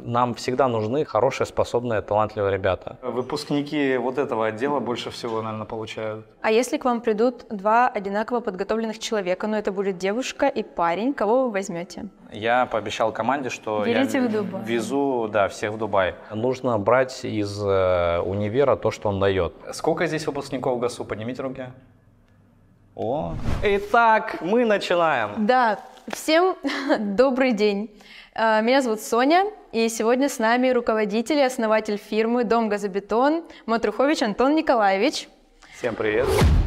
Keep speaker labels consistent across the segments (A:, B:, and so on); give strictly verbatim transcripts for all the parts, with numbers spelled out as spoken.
A: Нам всегда нужны хорошие, способные, талантливые ребята. Выпускники вот этого отдела больше всего, наверное, получают.
B: А если к вам придут два одинаково подготовленных человека, но это будет девушка и парень, кого вы возьмете?
A: Я пообещал команде, что
B: Берите
A: я
B: в Дубай.
A: везу, да, всех в Дубай. Нужно брать из э, универа то, что он дает. Сколько здесь выпускников ГАСУ? Поднимите руки. О. Итак, мы начинаем.
B: Да, всем добрый день. Меня зовут Соня, и сегодня с нами руководитель и основатель фирмы «Дом Газобетон» Матрухович Антон Николаевич.
A: Всем привет.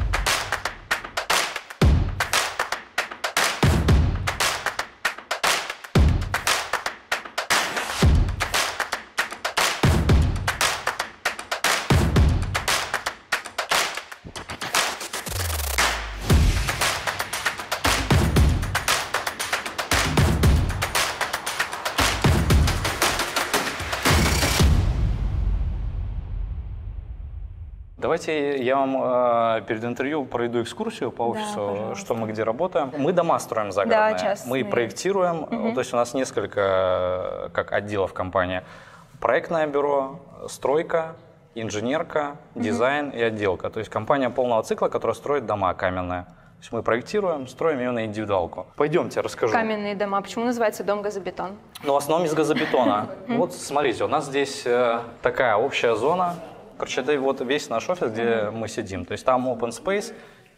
A: Давайте я вам э, перед интервью пройду экскурсию по офису, да, что мы где работаем. Мы дома строим загородные,
B: да, частные.
A: Мы проектируем, угу. То есть у нас несколько как отделов компании. Проектное бюро, стройка, инженерка, дизайн угу. и отделка. То есть компания полного цикла, которая строит дома каменные. То есть мы проектируем, строим именно индивидуалку. Пойдемте, расскажу.
B: Каменные дома. Почему называется «Дом Газобетон»? Ну,
A: в основном из газобетона. Вот смотрите, у нас здесь э, такая общая зона. Короче, это вот весь наш офис, где mm-hmm. мы сидим. То есть там open space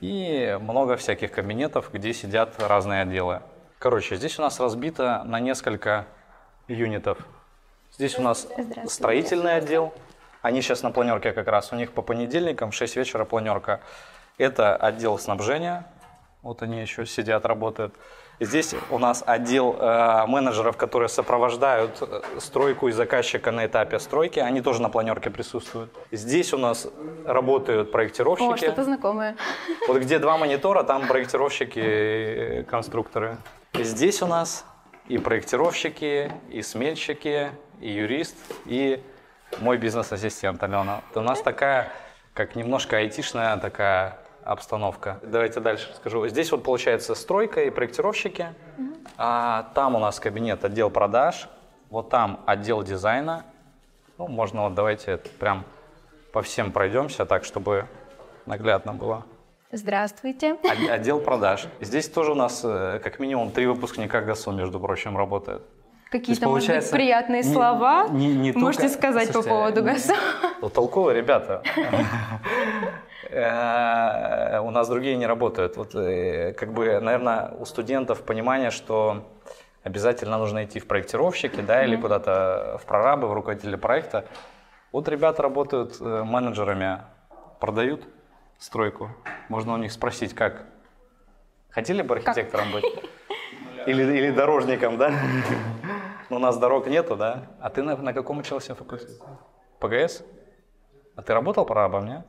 A: и много всяких кабинетов, где сидят разные отделы. Короче, здесь у нас разбито на несколько юнитов. Здесь у нас строительный отдел. Они сейчас на планерке как раз. У них по понедельникам в шесть вечера планерка. Это отдел снабжения. Вот они еще сидят, работают. Здесь у нас отдел э, менеджеров, которые сопровождают стройку и заказчика на этапе стройки. Они тоже на планерке присутствуют. Здесь у нас работают проектировщики.
B: О, что-то знакомое.
A: Вот где два монитора, там проектировщики и конструкторы. И здесь у нас и проектировщики, и смельщики, и юрист, и мой бизнес-ассистент Алена. Это у нас такая, как немножко айтишная такая обстановка. Давайте дальше расскажу. Здесь вот получается стройка и проектировщики. Mm-hmm. А там у нас кабинет, отдел продаж. Вот там отдел дизайна. Ну, можно вот давайте прям по всем пройдемся, так, чтобы наглядно было.
B: Здравствуйте.
A: Отдел продаж. Здесь тоже у нас как минимум три выпускника ГАСУ, между прочим, работают.
B: Какие-то, может быть, приятные не, слова не, не можете только сказать. Слушайте, по поводу ГАСУ?
A: Ну, толковые ребята. У нас другие не работают. Вот, как бы, наверное, у студентов понимание, что обязательно нужно идти в проектировщики, да, или куда-то в прорабы, в руководители проекта. Вот ребята работают менеджерами, продают стройку. Можно у них спросить, как? Хотели бы архитектором быть? Или, или дорожником, да? Но у нас дорог нету, да? А ты на, на каком учился факультете? ПГС? А ты работал прорабом, нет?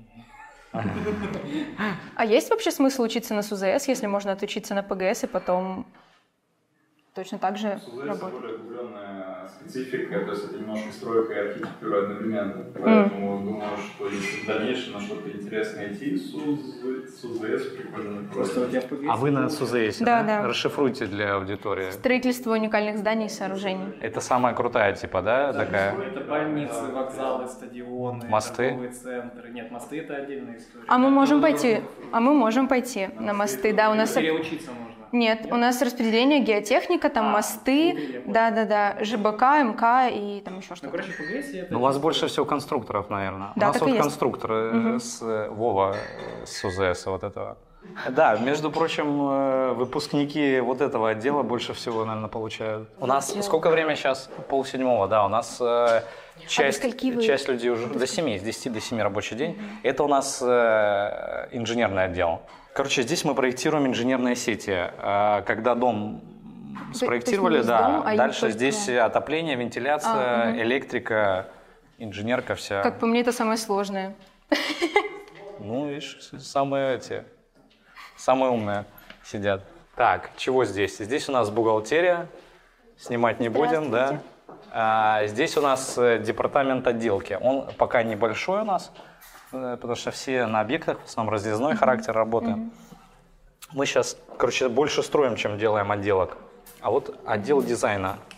B: А есть вообще смысл учиться на СУЗС, если можно отучиться на ПГС и потом точно так же работать?
C: СУЗС более углубленная специфика, то есть это немножко стройка и архитектура одновременно. Поэтому mm. думаю, что если в дальнейшем на что-то интересное идти, СУЗС прикольно. Просто у тебя в ПГС.
A: А вы на СУЗС,
B: да,
A: да?
B: да?
A: Расшифруйте для аудитории.
B: Строительство уникальных зданий и сооружений.
A: Это самая крутая, типа, да, да такая?
D: Это больницы, вокзалы, стадионы,
A: мосты?
D: торговые центры. Нет, мосты это отдельная история.
B: А мы можем пойти, а мы можем пойти на мосты, да, у нас.
D: Переучиться можно.
B: Нет, Нет, у нас распределение геотехника, там а, мосты, да-да-да, ЖБК, МК и там еще что-то.
D: Ну, короче, ПГС это...
A: Ну, у вас больше всего конструкторов, наверное.
B: Да,
A: у нас
B: вот
A: есть. Конструкторы угу. с Вова, с УЗС вот этого. Да, между прочим, выпускники вот этого отдела больше всего, наверное, получают. У нас Отдел. Сколько время сейчас? Полседьмого, да, у нас э, часть,
B: а
A: часть людей уже до семи, с десяти до семи рабочий день. Угу. Это у нас э, инженерный отдел. Короче, здесь мы проектируем инженерные сети. Когда дом спроектировали, да, дом, а дальше здесь отопление, вентиляция, а, угу. электрика, инженерка вся.
B: Как по мне, это самое сложное.
A: Ну, видишь, самые эти, самые умные сидят. Так, чего здесь? Здесь у нас бухгалтерия, снимать не будем, да. А здесь у нас департамент отделки. Он пока небольшой у нас. Потому что все на объектах, в основном разъездной mm-hmm. характер работы. Mm-hmm. Мы сейчас, короче, больше строим, чем делаем отделок. А вот отдел дизайна.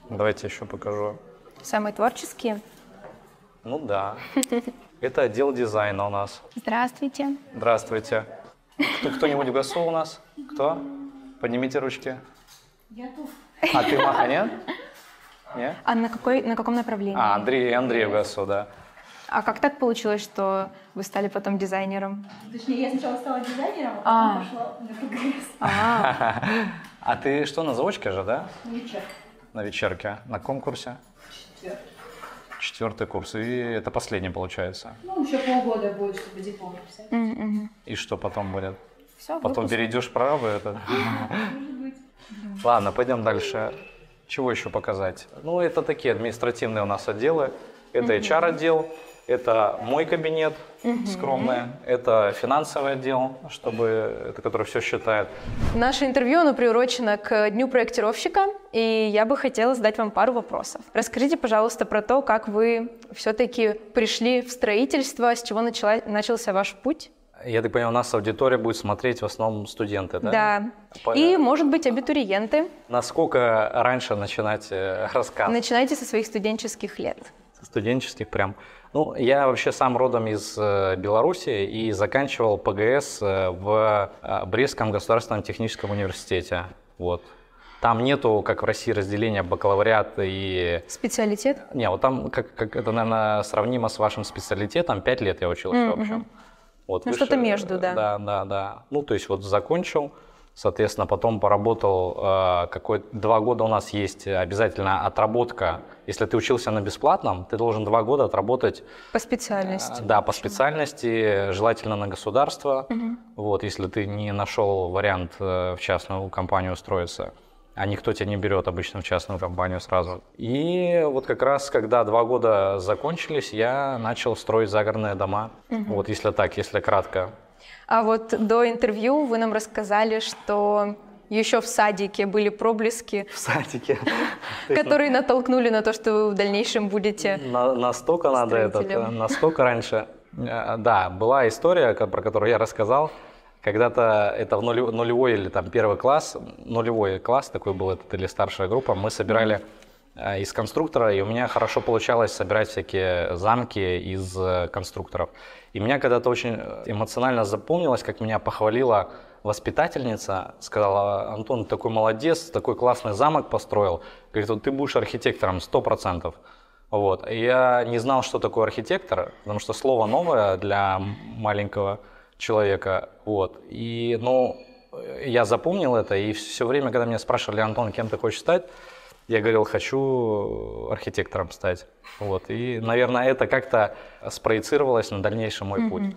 A: Давайте еще покажу.
B: Самые творческие.
A: Ну да. Это отдел дизайна у нас.
B: Здравствуйте.
A: Здравствуйте. Кто- Кто-нибудь в ГАСУ у нас? Кто? Поднимите ручки.
E: Я тут.
A: А ты Маха, нет? Нет?
B: А на, какой, на каком направлении?
A: А, Андрей, Андрей в ГАСУ, да.
B: А как так получилось, что вы стали потом дизайнером?
E: Точнее, я сначала стала дизайнером,
B: А.
E: а потом пошла на ПГС.
B: А,
A: А ты что, на заочке же, да?
E: Вечер.
A: На вечерке. На каком курсе?
E: Четвертый.
A: Четвертый курс. И это последний получается.
E: Ну, еще полгода будет, чтобы диплом написать.
A: И что потом будет?
B: все,
A: Потом перейдешь право это. Ладно, пойдем дальше. Чего еще показать? Ну, это такие административные у нас отделы. Это эйч ар-отдел, это мой кабинет скромный, это финансовый отдел, чтобы, это который все считает.
B: Наше интервью, оно приурочено к Дню проектировщика, и я бы хотела задать вам пару вопросов. Расскажите, пожалуйста, про то, как вы все-таки пришли в строительство, с чего начала, начался ваш путь.
A: Я так понимаю, у нас аудитория будет смотреть в основном студенты, да?
B: Да.
A: По-
B: И, может быть, абитуриенты.
A: Насколько раньше начинать э, рассказ?
B: Начинайте со своих студенческих лет.
A: Со студенческих прям. Ну, я вообще сам родом из э, Беларуси и заканчивал ПГС э, в э, Брестском государственном техническом университете. Вот. Там нету, как в России, разделения бакалавриат и...
B: Специалитет?
A: Не, вот там, как, как это, наверное, сравнимо с вашим специалитетом, пять лет я учился
B: Мгм,
A: в общем.
B: мгм.
A: Вот,
B: Ну, что-то между, да.
A: Да, да, да. Ну, то есть вот закончил, соответственно, потом поработал, э, какой два года у нас есть обязательно отработка. Если ты учился на бесплатном, ты должен два года отработать.
B: По специальности.
A: Э, Да, по специальности, желательно на государство. Вот, если ты не нашел вариант э, в частную компанию устроиться. А никто тебя не берет обычно в частную компанию сразу. И вот как раз, когда два года закончились, я начал строить загородные дома. Вот, если так, если кратко.
B: А вот до интервью вы нам рассказали, что еще в садике были проблески,
A: В садике.
B: которые натолкнули на то, что вы в дальнейшем будете...
A: На- Настолько надо этот,
B: Строителем.
A: настолько раньше. Э, Да, была история, ко- про которую я рассказал. Когда-то это в нуле- нулевой или там первый класс, нулевой класс такой был этот или старшая группа, мы собирали э, из конструктора, и у меня хорошо получалось собирать всякие замки из э, конструкторов. И меня когда-то очень эмоционально запомнилось, как меня похвалила воспитательница, сказала: Антон, ты такой молодец, такой классный замок построил. Говорит, вот ты будешь архитектором сто процентов. Вот. И я не знал, что такое архитектор, потому что слово новое для маленького человека. Вот. И, ну, я запомнил это, и все время, когда меня спрашивали: Антон, кем ты хочешь стать, я говорил: хочу архитектором стать. Вот. И, наверное, это как-то спроецировалось на дальнейший мой путь.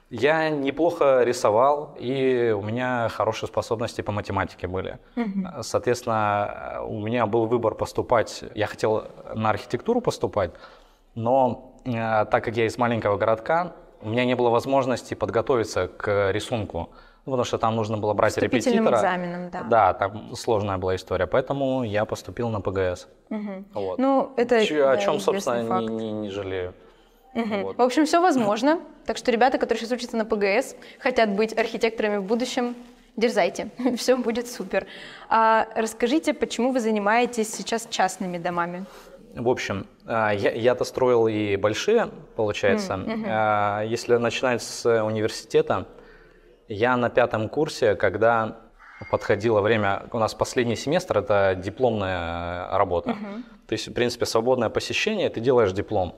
A: Я неплохо рисовал, и у меня хорошие способности по математике были. Соответственно, у меня был выбор поступать. Я хотел на архитектуру поступать, но э, так как я из маленького городка, у меня не было возможности подготовиться к рисунку. Ну, потому что там нужно было брать
B: Вступительным
A: репетитора.
B: экзаменом, да.
A: Да, там сложная была история, поэтому я поступил на ПГС. Вот.
B: Ну, это
A: Ч- О
B: да,
A: чем,
B: известный
A: собственно, не,
B: факт.
A: не- не жалею. Вот.
B: В общем, все возможно. Так что ребята, которые сейчас учатся на ПГС, хотят быть архитекторами в будущем, дерзайте, все будет супер. А расскажите, почему вы занимаетесь сейчас частными домами?
A: В общем, а, я, я-то строил и большие, получается. А, Если начинать с университета, я на пятом курсе, когда подходило время, у нас последний семестр, это дипломная работа. То есть, в принципе, свободное посещение, ты делаешь диплом.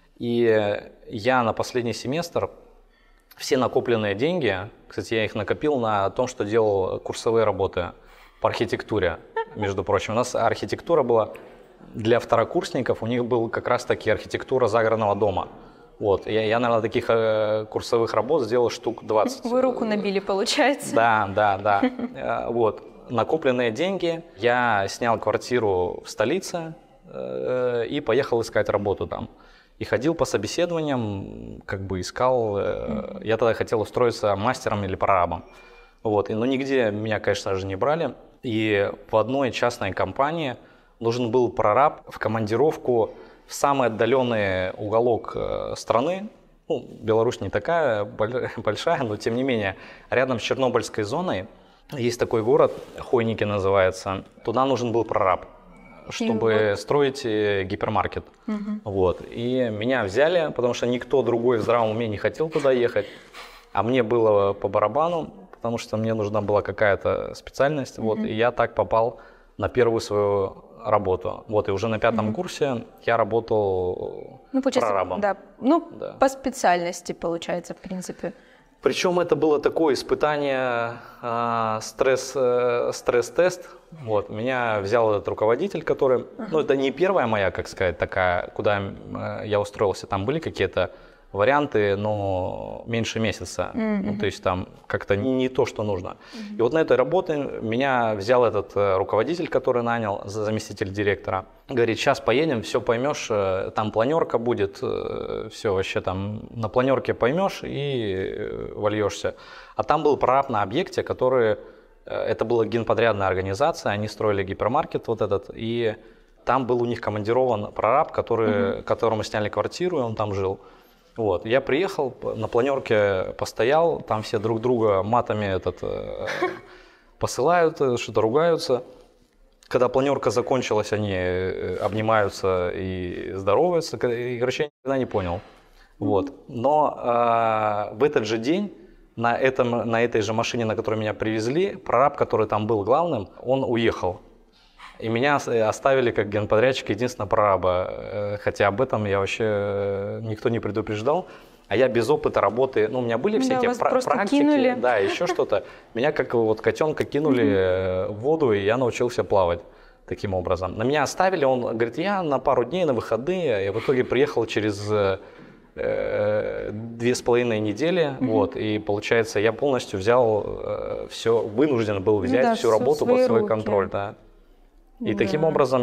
A: И я на последний семестр все накопленные деньги, кстати, я их накопил на том, что делал курсовые работы по архитектуре, между прочим. У нас архитектура была для второкурсников, у них был как раз-таки архитектура загородного дома. Вот. Я, я, наверное, таких э, курсовых работ сделал штук двадцать.
B: Вы руку набили, получается.
A: Да, да, да. Э, Вот. Накопленные деньги. Я снял квартиру в столице э, и поехал искать работу там. И ходил по собеседованиям, как бы искал. э, Я тогда хотел устроиться мастером или прорабом. Вот. И, но нигде меня, конечно же, не брали. И в одной частной компании нужен был прораб в командировку в самый отдаленный уголок э, страны. Ну, Беларусь не такая боль- большая, но тем не менее, рядом с Чернобыльской зоной есть такой город, Хойники называется. Туда нужен был прораб. чтобы строить э, гипермаркет. Вот. И меня взяли, потому что никто другой в здравом уме не хотел туда ехать. А мне было по барабану, потому что мне нужна была какая-то специальность. Вот. И я так попал на первую свою работу. Вот. И уже на пятом курсе я работал
B: Ну, получается,
A: прорабом.
B: да. Ну,
A: Да.
B: по специальности, получается, в принципе.
A: Причем это было такое испытание, э, стресс, э, стресс-тест. Вот. Меня взял этот руководитель, который... Ну, это не первая моя, как сказать, такая, куда э, я устроился. Там были какие-то варианты, но меньше месяца. Mm-hmm. Ну, то есть там как-то не, не то, что нужно. Mm-hmm. И вот на этой работе меня взял этот э, руководитель, который нанял, заместитель директора. Говорит, сейчас поедем, все поймешь, э, там планерка будет, э, все вообще там на планерке поймешь и э, вольешься. А там был прораб на объекте, который, э, это была генподрядная организация, они строили гипермаркет вот этот, и там был у них командирован прораб, который, mm-hmm. которому сняли квартиру, и он там жил. Вот. Я приехал, на планерке постоял, там все друг друга матами этот, э, посылают, что-то ругаются. Когда планерка закончилась, они обнимаются и здороваются. И, короче, я никогда не понял. Вот. Но э, в этот же день на, этом, на этой же машине, на которой меня привезли, прораб, который там был главным, он уехал. И меня оставили как генподрядчик единственного прораба, хотя об этом я вообще никто не предупреждал. А я без опыта работы, ну у меня были все
B: да,
A: эти
B: вас
A: пра-
B: просто
A: практики,
B: кинули.
A: да, еще что-то. Меня как вот котенка кинули в воду, и я научился плавать таким образом. На меня оставили, он говорит, я на пару дней, на выходные, я в итоге приехал через э, две с половиной недели, mm-hmm. вот, и получается я полностью взял э, все, вынужден был взять
B: ну, да,
A: всю работу под свой
B: руки.
A: контроль, да. И
B: да.
A: таким образом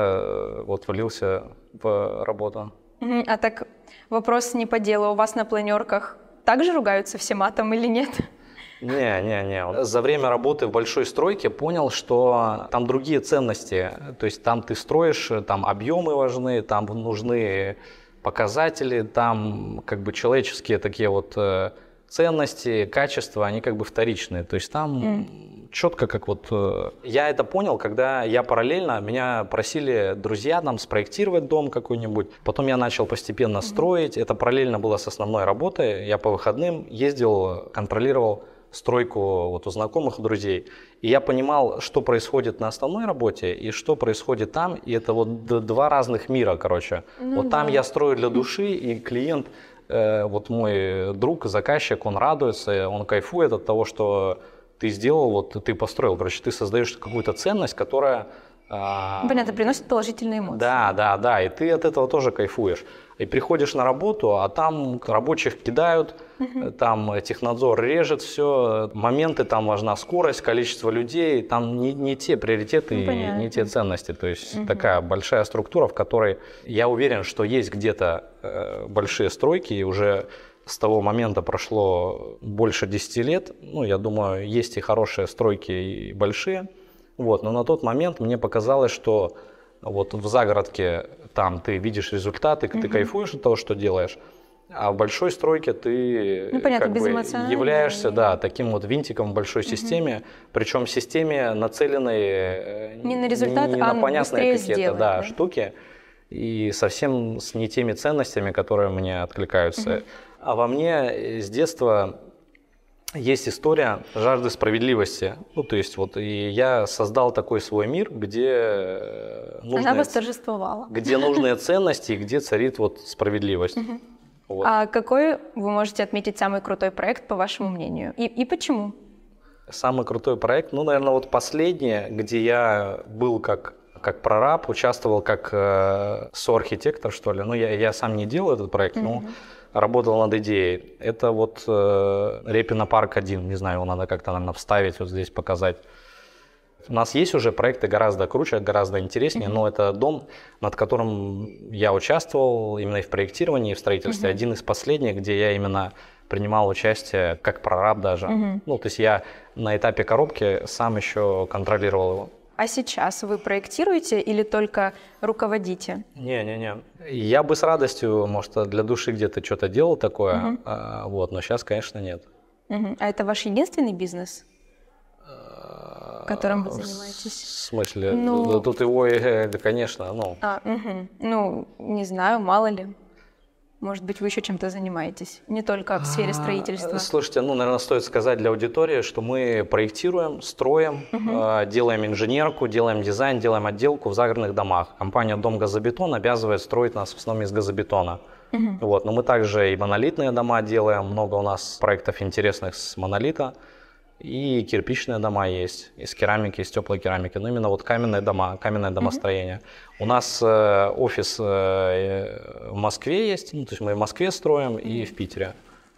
A: я вот влился в работу.
B: А так вопрос не по делу. У вас на планерках также ругаются все матом или нет?
A: Не, не, не. За время работы в большой стройке понял, что там другие ценности. То есть там ты строишь, там объемы важны, там нужны показатели, там как бы человеческие такие вот ценности, качества, они как бы вторичные. То есть там mm. четко как вот... Я это понял, когда я параллельно, меня просили друзья нам спроектировать дом какой-нибудь. Потом я начал постепенно mm. строить. Это параллельно было с основной работой. Я по выходным ездил, контролировал стройку вот у знакомых и друзей. И я понимал, что происходит на основной работе и что происходит там. И это вот два разных мира, короче. Mm-hmm. Вот там я строю для души, и клиент... Вот мой друг, заказчик, он радуется, он кайфует от того, что ты сделал, вот ты построил. Короче, ты создаешь какую-то ценность, которая...
B: Понятно, приносит положительные эмоции.
A: Да, да, да, и ты от этого тоже кайфуешь. И приходишь на работу, а там рабочих кидают, угу. там технадзор режет все, моменты, там важна скорость, количество людей, там не, не те приоритеты ну, и не те ценности. То есть угу. такая большая структура, в которой я уверен, что есть где-то э, большие стройки, и уже с того момента прошло больше десяти лет. Ну, я думаю, есть и хорошие стройки, и большие. Вот, но на тот момент мне показалось, что вот в загородке там ты видишь результаты, ты mm-hmm. кайфуешь от того, что делаешь, а в большой стройке ты
B: ну, понятно,
A: как бы являешься да, таким вот винтиком в большой mm-hmm. системе, причем системе, нацеленной
B: не на результат,
A: не
B: а
A: на понятные какие-то
B: сделать,
A: да,
B: да?
A: штуки, и совсем с не теми ценностями, которые мне откликаются. Mm-hmm. А во мне с детства... Есть история жажды справедливости. Ну, то есть, вот и я создал такой свой мир, где нужные,
B: она восторжествовала.
A: Где нужные ценности, где царит вот справедливость.
B: Угу.
A: Вот.
B: А какой вы можете отметить самый крутой проект, по вашему мнению? И, и почему?
A: Самый крутой проект, ну, наверное, вот последний, где я был как, как прораб, участвовал как э, соархитектор, что ли. Ну, я, я сам не делал этот проект, угу. но... работал над идеей. Это вот э, Репино парк один, не знаю, его надо как-то, наверное, вставить, вот здесь показать. У нас есть уже проекты гораздо круче, гораздо интереснее, mm-hmm. но это дом, над которым я участвовал именно и в проектировании, и в строительстве. Mm-hmm. Один из последних, где я именно принимал участие как прораб даже. Mm-hmm. Ну, то есть я на этапе коробки сам еще контролировал его.
B: А сейчас вы проектируете или только руководите?
A: Не-не-не. Я бы с радостью, может, для души где-то что-то делал такое, uh-huh. а, вот, но сейчас, конечно, нет.
B: Uh-huh. А это ваш единственный бизнес? которым вы
A: В
B: занимаетесь?
A: смысле?
B: Ну-
A: Да тут его, э, да, конечно, ну...
B: А, мгм. Ну, не знаю, мало ли. Может быть, вы еще чем-то занимаетесь, не только в сфере строительства.
A: А, Слушайте, ну, наверное, стоит сказать для аудитории, что мы проектируем, строим, э, делаем инженерку, делаем дизайн, делаем отделку в загородных домах. Компания «Дом Газобетон» обязывает строить нас в основном из газобетона. Вот, но мы также и монолитные дома делаем, много у нас проектов интересных с монолита. И кирпичные дома есть, из керамики, из теплой керамики. Но именно вот каменные дома, каменное домостроение. У нас э, офис э, в Москве есть, ну, то есть мы в Москве строим и в Питере.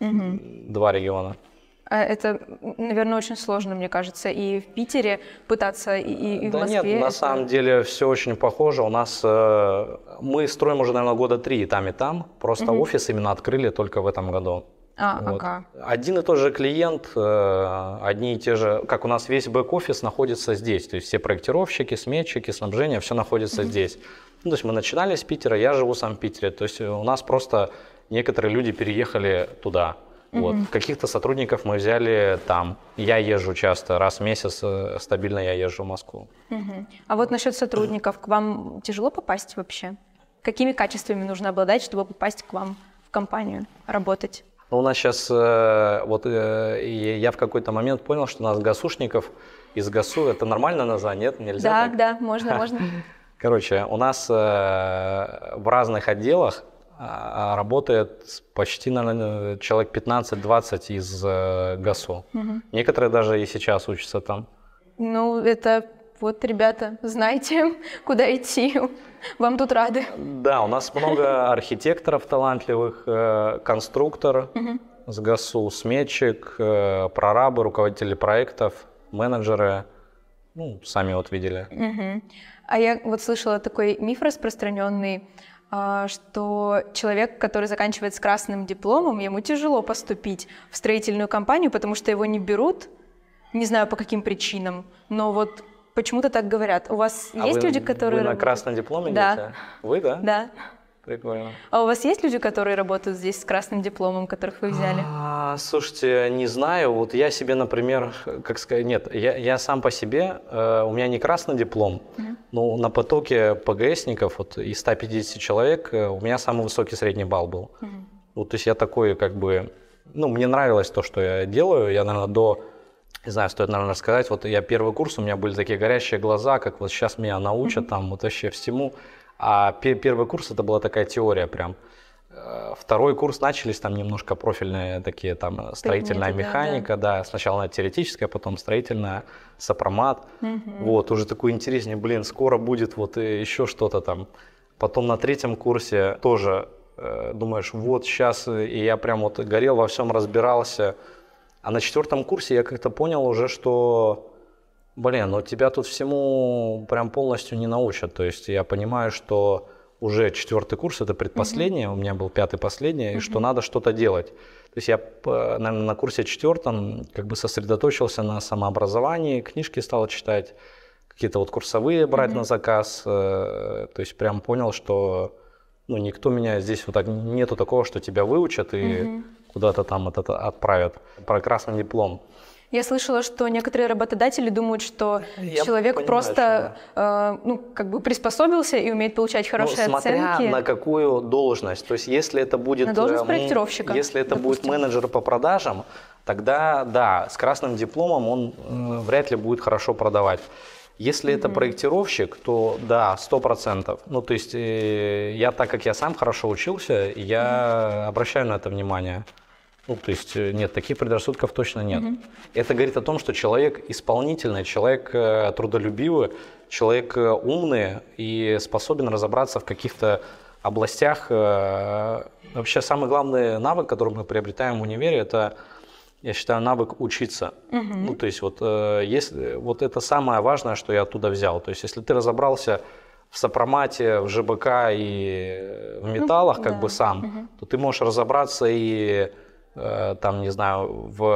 A: Два региона.
B: А это, наверное, очень сложно, мне кажется, и в Питере пытаться, и, и- и в
A: Да
B: Москве.
A: нет, на
B: это-
A: самом деле все очень похоже. У нас э, мы строим уже, наверное, года три и там, и там. Просто офис именно открыли только в этом году.
B: А,
A: Вот.
B: ага.
A: Один и тот же клиент, э, одни и те же, как у нас весь бэк-офис находится здесь, то есть все проектировщики, сметчики, снабжение, все находится здесь. Ну, то есть мы начинали с Питера, я живу сам в Питере, то есть у нас просто некоторые люди переехали туда. Вот. Каких-то сотрудников мы взяли там. Я езжу часто, раз в месяц э, стабильно я езжу в Москву.
B: Мгм. А вот насчет сотрудников, к вам тяжело попасть вообще? Какими качествами нужно обладать, чтобы попасть к вам в компанию, работать?
A: Ну, у нас сейчас, э, вот э, и я в какой-то момент понял, что у нас гасушников из ГАСУ, это нормально название, нет? Нельзя
B: Да,
A: так?
B: да, можно, можно.
A: Короче, у нас э, в разных отделах а, работает почти, наверное, человек пятнадцать-двадцать из э, ГАСУ. Некоторые даже и сейчас учатся там.
B: Ну, это вот, ребята, знайте, куда идти. Вам тут рады.
A: Да, у нас много архитекторов талантливых, э, конструктор с ГАСУ, сметчик, э, прорабы, руководители проектов, менеджеры. Ну, сами вот видели.
B: Мгм. А я вот слышала такой миф распространенный, а, что человек, который заканчивает с красным дипломом, ему тяжело поступить в строительную компанию, потому что его не берут, не знаю по каким причинам, но вот почему-то так говорят. У вас
A: А
B: есть
A: вы,
B: люди, которые
A: вы на
B: работают?
A: красном дипломе
B: Да.
A: идете? Вы, да?
B: Да.
A: Прикольно.
B: А у вас есть люди, которые работают здесь с красным дипломом, которых вы взяли?
A: А, слушайте, не знаю. Вот я себе, например, как сказать, нет, я, я сам по себе, э, у меня не красный диплом, но на потоке ПГСников, вот из ста пятидесяти человек, э, у меня самый высокий средний балл был. Вот, то есть я такой, как бы, ну, мне нравилось то, что я делаю. Я, наверное, до, не знаю, стоит, наверное, рассказать, вот я первый курс, у меня были такие горящие глаза, как вот сейчас меня научат там вот вообще всему. А пе- первый курс это была такая теория прям. Э, Второй курс начались там немножко профильные такие там строительная
B: Предметы, да,
A: механика, да, сначала теоретическая, потом строительная, сопромат. Вот, уже такой интереснее, блин, скоро будет вот и еще что-то там. Потом на третьем курсе тоже э, думаешь, вот сейчас, и я прям вот горел во всем, разбирался. А на четвертом курсе я как-то понял уже, что, блин, ну тебя тут всему прям полностью не научат. То есть я понимаю, что уже четвертый курс, это предпоследний, у меня был пятый последний, и что надо что-то делать. То есть я, п- наверное, на курсе четвертом как бы сосредоточился на самообразовании, книжки стал читать, какие-то вот курсовые брать на заказ. э, То есть прям понял, что ну, никто меня здесь вот так, нету такого, что тебя выучат и куда-то там это отправят. Про красный диплом.
B: Я слышала, что некоторые работодатели думают, что
A: Я
B: человек
A: понимаю,
B: просто э, ну, как бы приспособился и умеет получать хорошие
A: Ну, смотря
B: оценки.
A: на какую должность. То есть, если это будет,
B: На должность
A: э, м,
B: проектировщика,
A: если это будет
B: допустим.
A: менеджер по продажам, тогда да, с красным дипломом он э, вряд ли будет хорошо продавать. Если это проектировщик, то да, сто процентов. Ну, то есть, э, я, так как я сам хорошо учился, я обращаю на это внимание. Ну, то есть, э, нет, таких предрассудков точно нет. Это говорит о том, что человек исполнительный, человек э, трудолюбивый, человек э, умный и способен разобраться в каких-то областях. э, Вообще, самый главный навык, который мы приобретаем в универе, это, я считаю, навык учиться. Ну, то есть, вот, э, если, вот это самое важное, что я оттуда взял. То есть, если ты разобрался в сопромате, в ЖБК и в металлах, как
B: да.
A: бы сам, то ты можешь разобраться и э, там, не знаю,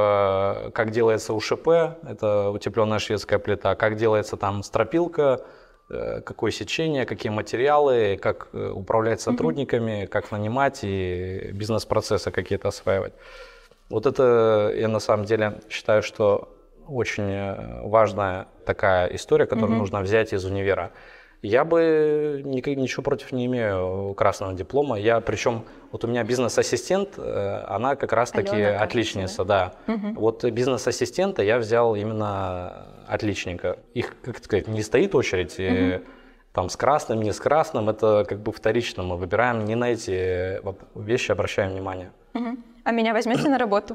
A: в как делается УШП, это утепленная шведская плита, как делается там стропилка, э, какое сечение, какие материалы, как э, управлять сотрудниками, как нанимать и бизнес-процессы какие-то осваивать. Вот это я на самом деле считаю, что очень важная такая история, которую mm-hmm. нужно взять из универа. Я бы ничего против не имею красного диплома. Я, причем, вот у меня бизнес-ассистент, она как раз-таки Алена, отличница, да. Угу. Вот бизнес-ассистента я взял именно отличника. Их, как сказать, не стоит очередь, угу. там с красным, не с красным, это как бы вторично. Мы выбираем, не на эти вещи обращаем внимание.
B: Угу. А меня возьмете на работу?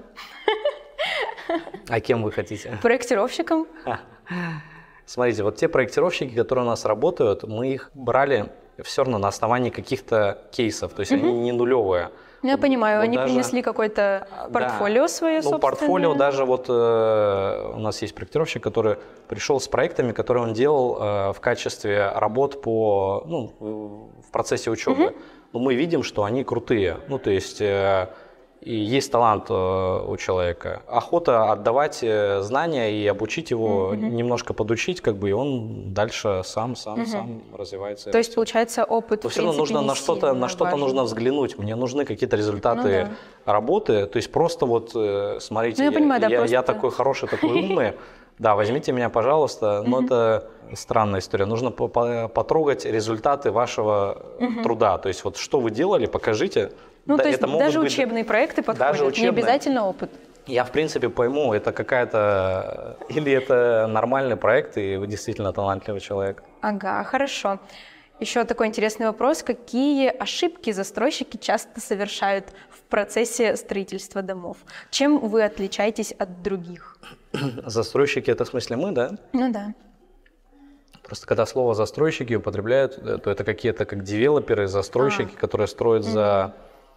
A: А кем вы хотите?
B: Проектировщиком.
A: Смотрите, вот те проектировщики, которые у нас работают, мы их брали все равно на основании каких-то кейсов, то есть угу. они не нулевые.
B: Я вот, понимаю, вот они даже, принесли какое-то портфолио да, свое, собственное.
A: Ну, портфолио даже вот э, у нас есть проектировщик, который пришел с проектами, которые он делал э, в качестве работ по, ну, в процессе учебы. Угу. Но мы видим, что они крутые, ну, то есть... Э, И есть талант у человека. Охота отдавать знания и обучить его, mm-hmm. немножко подучить, как бы, и он дальше сам, сам, mm-hmm. сам развивается.
B: То есть, получается, опыт,
A: но
B: в
A: все равно нужно на что-то, на что-то нужно взглянуть. Мне нужны какие-то результаты ну, да. работы. То есть просто вот, смотрите, ну, я, я, понимаю, да, я, просто... я такой хороший, такой умный. Да, возьмите меня, пожалуйста. Но mm-hmm. это странная история. Нужно потрогать результаты вашего mm-hmm. труда. То есть вот что вы делали, покажите.
B: Ну,
A: да,
B: то есть
A: это
B: даже
A: быть,
B: учебные проекты подходят,
A: даже учебные.
B: Не обязательно опыт.
A: Я, в принципе, пойму, это какая-то... Или это нормальный проект, и вы действительно талантливый человек.
B: Ага, хорошо. Еще такой интересный вопрос. Какие ошибки застройщики часто совершают в процессе строительства домов? Чем вы отличаетесь от других?
A: Застройщики – это в смысле мы, да?
B: Ну да.
A: Просто когда слово «застройщики» употребляют, то это какие-то как девелоперы, застройщики, а. которые строят mm-hmm. за,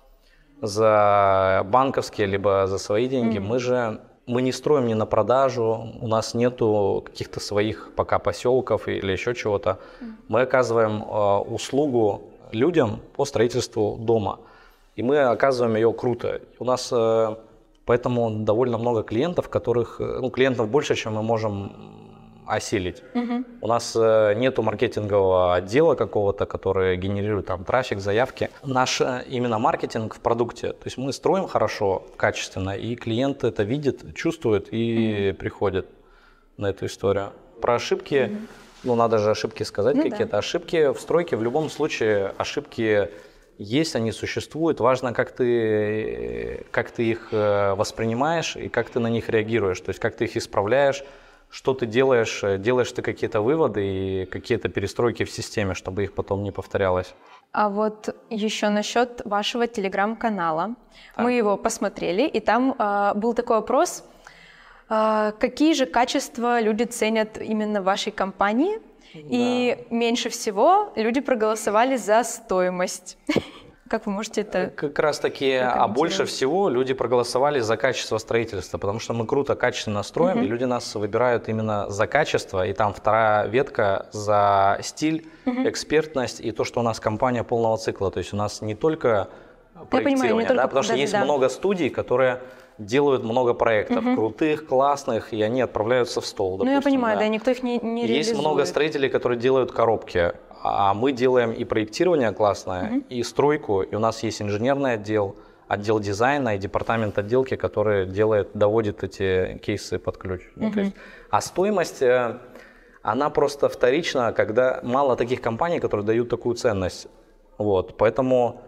A: за банковские либо за свои деньги. Mm-hmm. Мы же мы не строим не на продажу, у нас нету каких-то своих пока поселков или еще чего-то. Mm-hmm. Мы оказываем э, услугу людям по строительству дома. И мы оказываем ее круто. У нас э, поэтому довольно много клиентов, которых, ну, клиентов больше, чем мы можем осилить. Uh-huh. У нас э, нету маркетингового отдела какого-то, который генерирует там трафик, заявки. Наш э, именно маркетинг в продукте. То есть мы строим хорошо, качественно, и клиент это видит, чувствует и uh-huh. приходит на эту историю. Про ошибки, uh-huh. ну надо же ошибки сказать, ну, какие-то да. ошибки в стройке. В любом случае ошибки есть, они существуют. Важно, как ты, как ты их воспринимаешь и как ты на них реагируешь. То есть как ты их исправляешь. Что ты делаешь? Делаешь ты какие-то выводы и какие-то перестройки в системе, чтобы их потом не повторялось?
B: А вот еще насчет вашего телеграм-канала. Так. Мы его посмотрели, и там э, был такой вопрос, э, какие же качества люди ценят именно в вашей компании? Да. И меньше всего люди проголосовали за стоимость. Как вы можете это...
A: Как раз таки, а больше всего люди проголосовали за качество строительства, потому что мы круто, качественно строим, uh-huh. и люди нас выбирают именно за качество, и там вторая ветка за стиль, uh-huh. экспертность и то, что у нас компания полного цикла, то есть у нас не только проектирование, понимаю, не да, только... потому что да, есть да. много студий, которые делают много проектов, uh-huh. крутых, классных, и они отправляются в стол, допустим.
B: Ну я понимаю, да,
A: да
B: никто их не, не реализует.
A: Есть много строителей, которые делают коробки. А мы делаем и проектирование классное, uh-huh. и стройку, и у нас есть инженерный отдел, отдел дизайна и департамент отделки, который делает, доводит эти кейсы под ключ. Uh-huh. Ну, то есть, а стоимость, она просто вторична, когда мало таких компаний, которые дают такую ценность. Вот, поэтому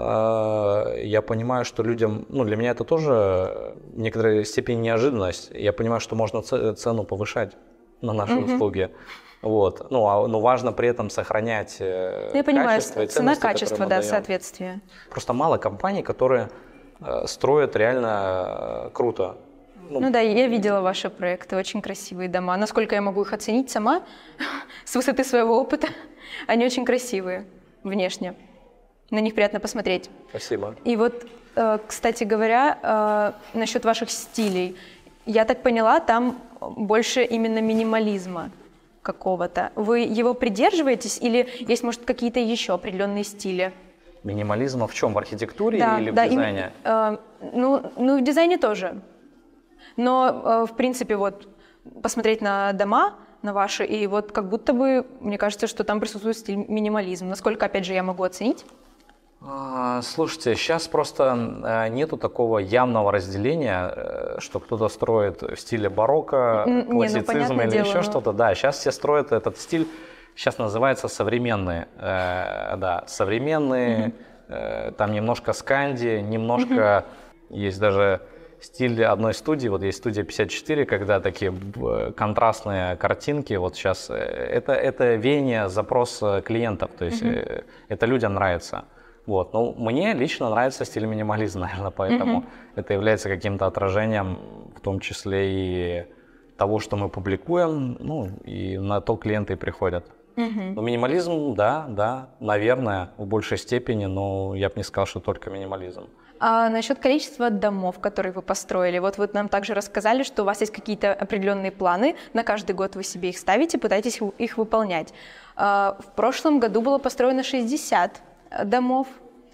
A: э, я понимаю, что людям, ну для меня это тоже в некоторой степени неожиданность. Я понимаю, что можно цену повышать на наши uh-huh. услуги. Вот. Ну, а, но важно при этом сохранять э,
B: Я понимаю,
A: качество и
B: цена, качество, да, соответствие.
A: Просто мало компаний, которые э, строят реально э, круто.
B: Ну, ну да, я видела ваши проекты, очень красивые дома. Насколько я могу их оценить сама, с высоты своего опыта, они очень красивые внешне. На них приятно посмотреть.
A: Спасибо.
B: И вот, э, кстати говоря, э, насчет ваших стилей. Я так поняла, там больше именно минимализма какого-то. Вы его придерживаетесь или есть, может, какие-то еще определенные стили?
A: Минимализма в чем? В архитектуре
B: да,
A: или в
B: да,
A: дизайне?
B: Им, э, ну, ну, в дизайне тоже. Но, э, в принципе, вот, посмотреть на дома, на ваши, и вот как будто бы, мне кажется, что там присутствует стиль минимализм. Насколько, опять же, я могу оценить?
A: А, Слушайте, сейчас просто э, нету такого явного разделения, э, что кто-то строит в стиле барокко,
B: Н- не, ну,
A: классицизм
B: понятное
A: или
B: дело,
A: еще
B: но-
A: что-то. Да, сейчас все строят этот стиль, сейчас называется современный. э, да, современный, э, там немножко сканди, немножко есть даже стиль одной студии, вот есть студия пятьдесят четыре, когда такие б- контрастные картинки, вот сейчас, э, это, это веяние, запрос э, клиентов, то есть э, это людям нравится. Вот. Ну, мне лично нравится стиль минимализма, наверное, поэтому это является каким-то отражением, в том числе и того, что мы публикуем, ну, и на то клиенты и приходят. Но минимализм, да, да, наверное, в большей степени, но я бы не сказал, что только минимализм.
B: А насчет количества домов, которые вы построили, вот вы нам также рассказали, что у вас есть какие-то определенные планы, на каждый год вы себе их ставите, пытаетесь их выполнять. А, в прошлом году было построено шестьдесят домов,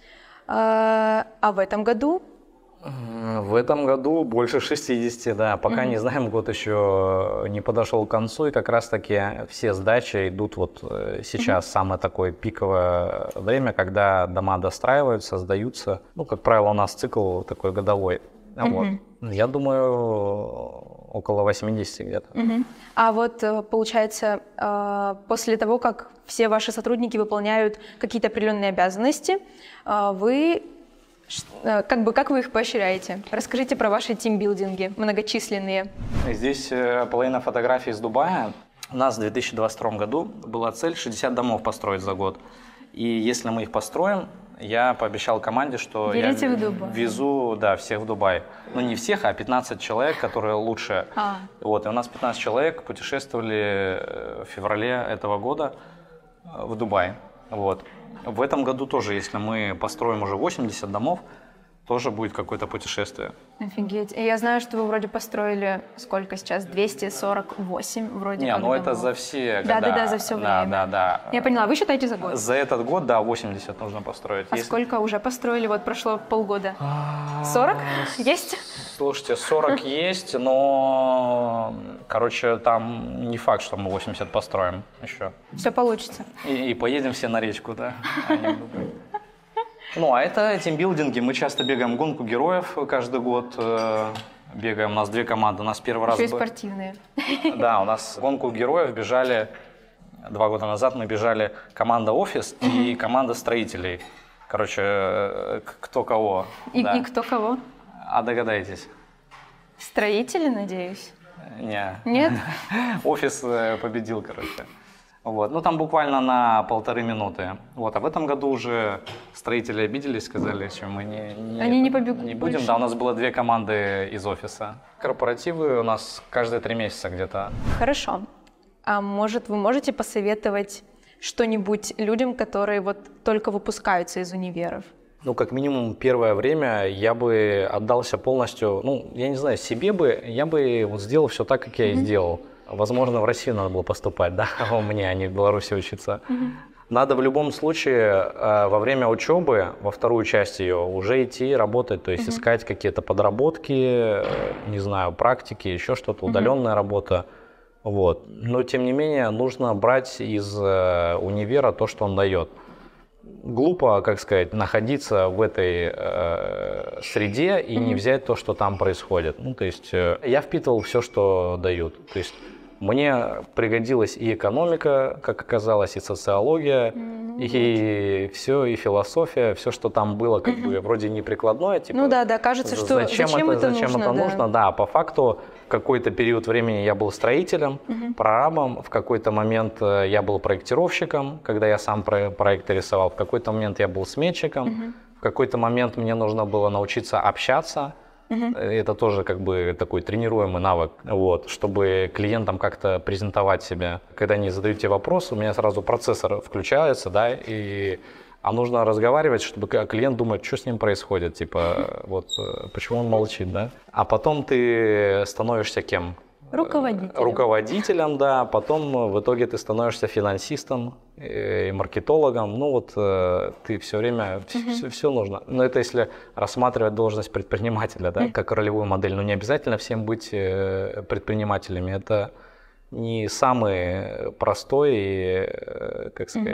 B: а, а в этом году?
A: В этом году больше шестидесяти, да, пока не знаем, год еще не подошел к концу, и как раз-таки все сдачи идут вот э, сейчас, самое такое пиковое время, когда дома достраиваются, сдаются, ну, как правило, у нас цикл такой годовой, а вот. Я думаю, около восьмидесяти где-то.
B: Мгм. А вот э, получается, э, после того, как все ваши сотрудники выполняют какие-то определенные обязанности, э, вы ш- э, как бы как вы их поощряете? Расскажите про ваши тимбилдинги многочисленные.
A: Здесь э, половина фотографий из Дубая. У нас в две тысячи двадцать втором году была цель шестьдесят домов построить за год. И если мы их построим, я пообещал команде, что
B: Едете
A: я
B: в Дубай?
A: везу, да, всех в Дубай. Ну, не всех, а пятнадцать человек, которые лучше.
B: А.
A: Вот, и у нас пятнадцать человек путешествовали э, в феврале этого года э, в Дубай. Вот. В этом году тоже, если мы построим уже восемьдесят домов, тоже будет какое-то путешествие.
B: Офигеть. И я знаю, что вы вроде построили сколько сейчас? двести сорок восемь вроде
A: Не,
B: как
A: ну это
B: домов.
A: за все года.
B: Да, да, да, за все
A: Да,
B: время.
A: да, да.
B: Я поняла, вы считаете за год?
A: За этот год, да, восемьдесят нужно построить.
B: А
A: Если-
B: сколько уже построили? Вот прошло полгода. сорок? Есть?
A: Слушайте, сорок есть, но, короче, там не факт, что мы восемьдесят построим еще.
B: Все получится.
A: И, и поедем все на речку, да. а не в Дубай. Ну, а это тимбилдинги. Мы часто бегаем гонку героев каждый год. э, Бегаем, у нас две команды. У нас первый раз...
B: Еще и
A: бы-
B: спортивные.
A: Да, у нас гонку героев бежали, два года назад мы бежали команда «Офис» и команда строителей. Короче, э, к- кто кого.
B: И,
A: да.
B: и кто кого?
A: А догадаетесь?
B: Строители, надеюсь?
A: Не.
B: Нет?
A: Офис э, победил, короче. Вот. Ну, там буквально на полторы минуты. Вот. А в этом году уже строители обиделись, сказали, что мы не, не,
B: Они не побегут
A: не будем.
B: больше.
A: Да, у нас было две команды из офиса. Корпоративы у нас каждые три месяца где-то.
B: Хорошо. А может, вы можете посоветовать что-нибудь людям, которые вот только выпускаются из универов?
A: Ну, как минимум, первое время я бы отдался полностью, ну, я не знаю, себе бы, я бы вот сделал все так, как я и сделал. Возможно, в Россию надо было поступать, да, у меня, а не в Беларуси учиться. Надо в любом случае э, во время учебы, во вторую часть ее, уже идти работать, то есть искать какие-то подработки, э, не знаю, практики, еще что-то, удаленная работа. Вот. Но, тем не менее, нужно брать из э, универа то, что он дает. Глупо, как сказать, находиться в этой э, среде и не взять то, что там происходит. Ну, то есть э, я впитывал все, что дают. То есть мне пригодилась и экономика, как оказалось, и социология, и все, и философия, все, что там было, как бы вроде неприкладное. Типа,
B: Ну да, да, кажется, что
A: зачем,
B: зачем
A: это,
B: это
A: зачем
B: нужно,
A: это
B: да.
A: нужно? Да, по факту в какой-то период времени я был строителем, прорабом, в какой-то момент э, я был проектировщиком, когда я сам про- проекты рисовал, в какой-то момент я был сметчиком, в какой-то момент мне нужно было научиться общаться. Это тоже как бы такой тренируемый навык, вот, чтобы клиентам как-то презентовать себя. Когда они задают тебе вопрос, у меня сразу процессор включается, да, и а нужно разговаривать, чтобы клиент думает, что с ним происходит, типа, вот, э, почему он молчит, да. А потом ты становишься кем?
B: Руководителем.
A: Руководителем, да, потом в итоге ты становишься финансистом и маркетологом, ну вот э, ты все время, все, все нужно. Но это если рассматривать должность предпринимателя, да, как ролевую модель, но не обязательно всем быть э, предпринимателями, это не самый простой, и, э, как сказать,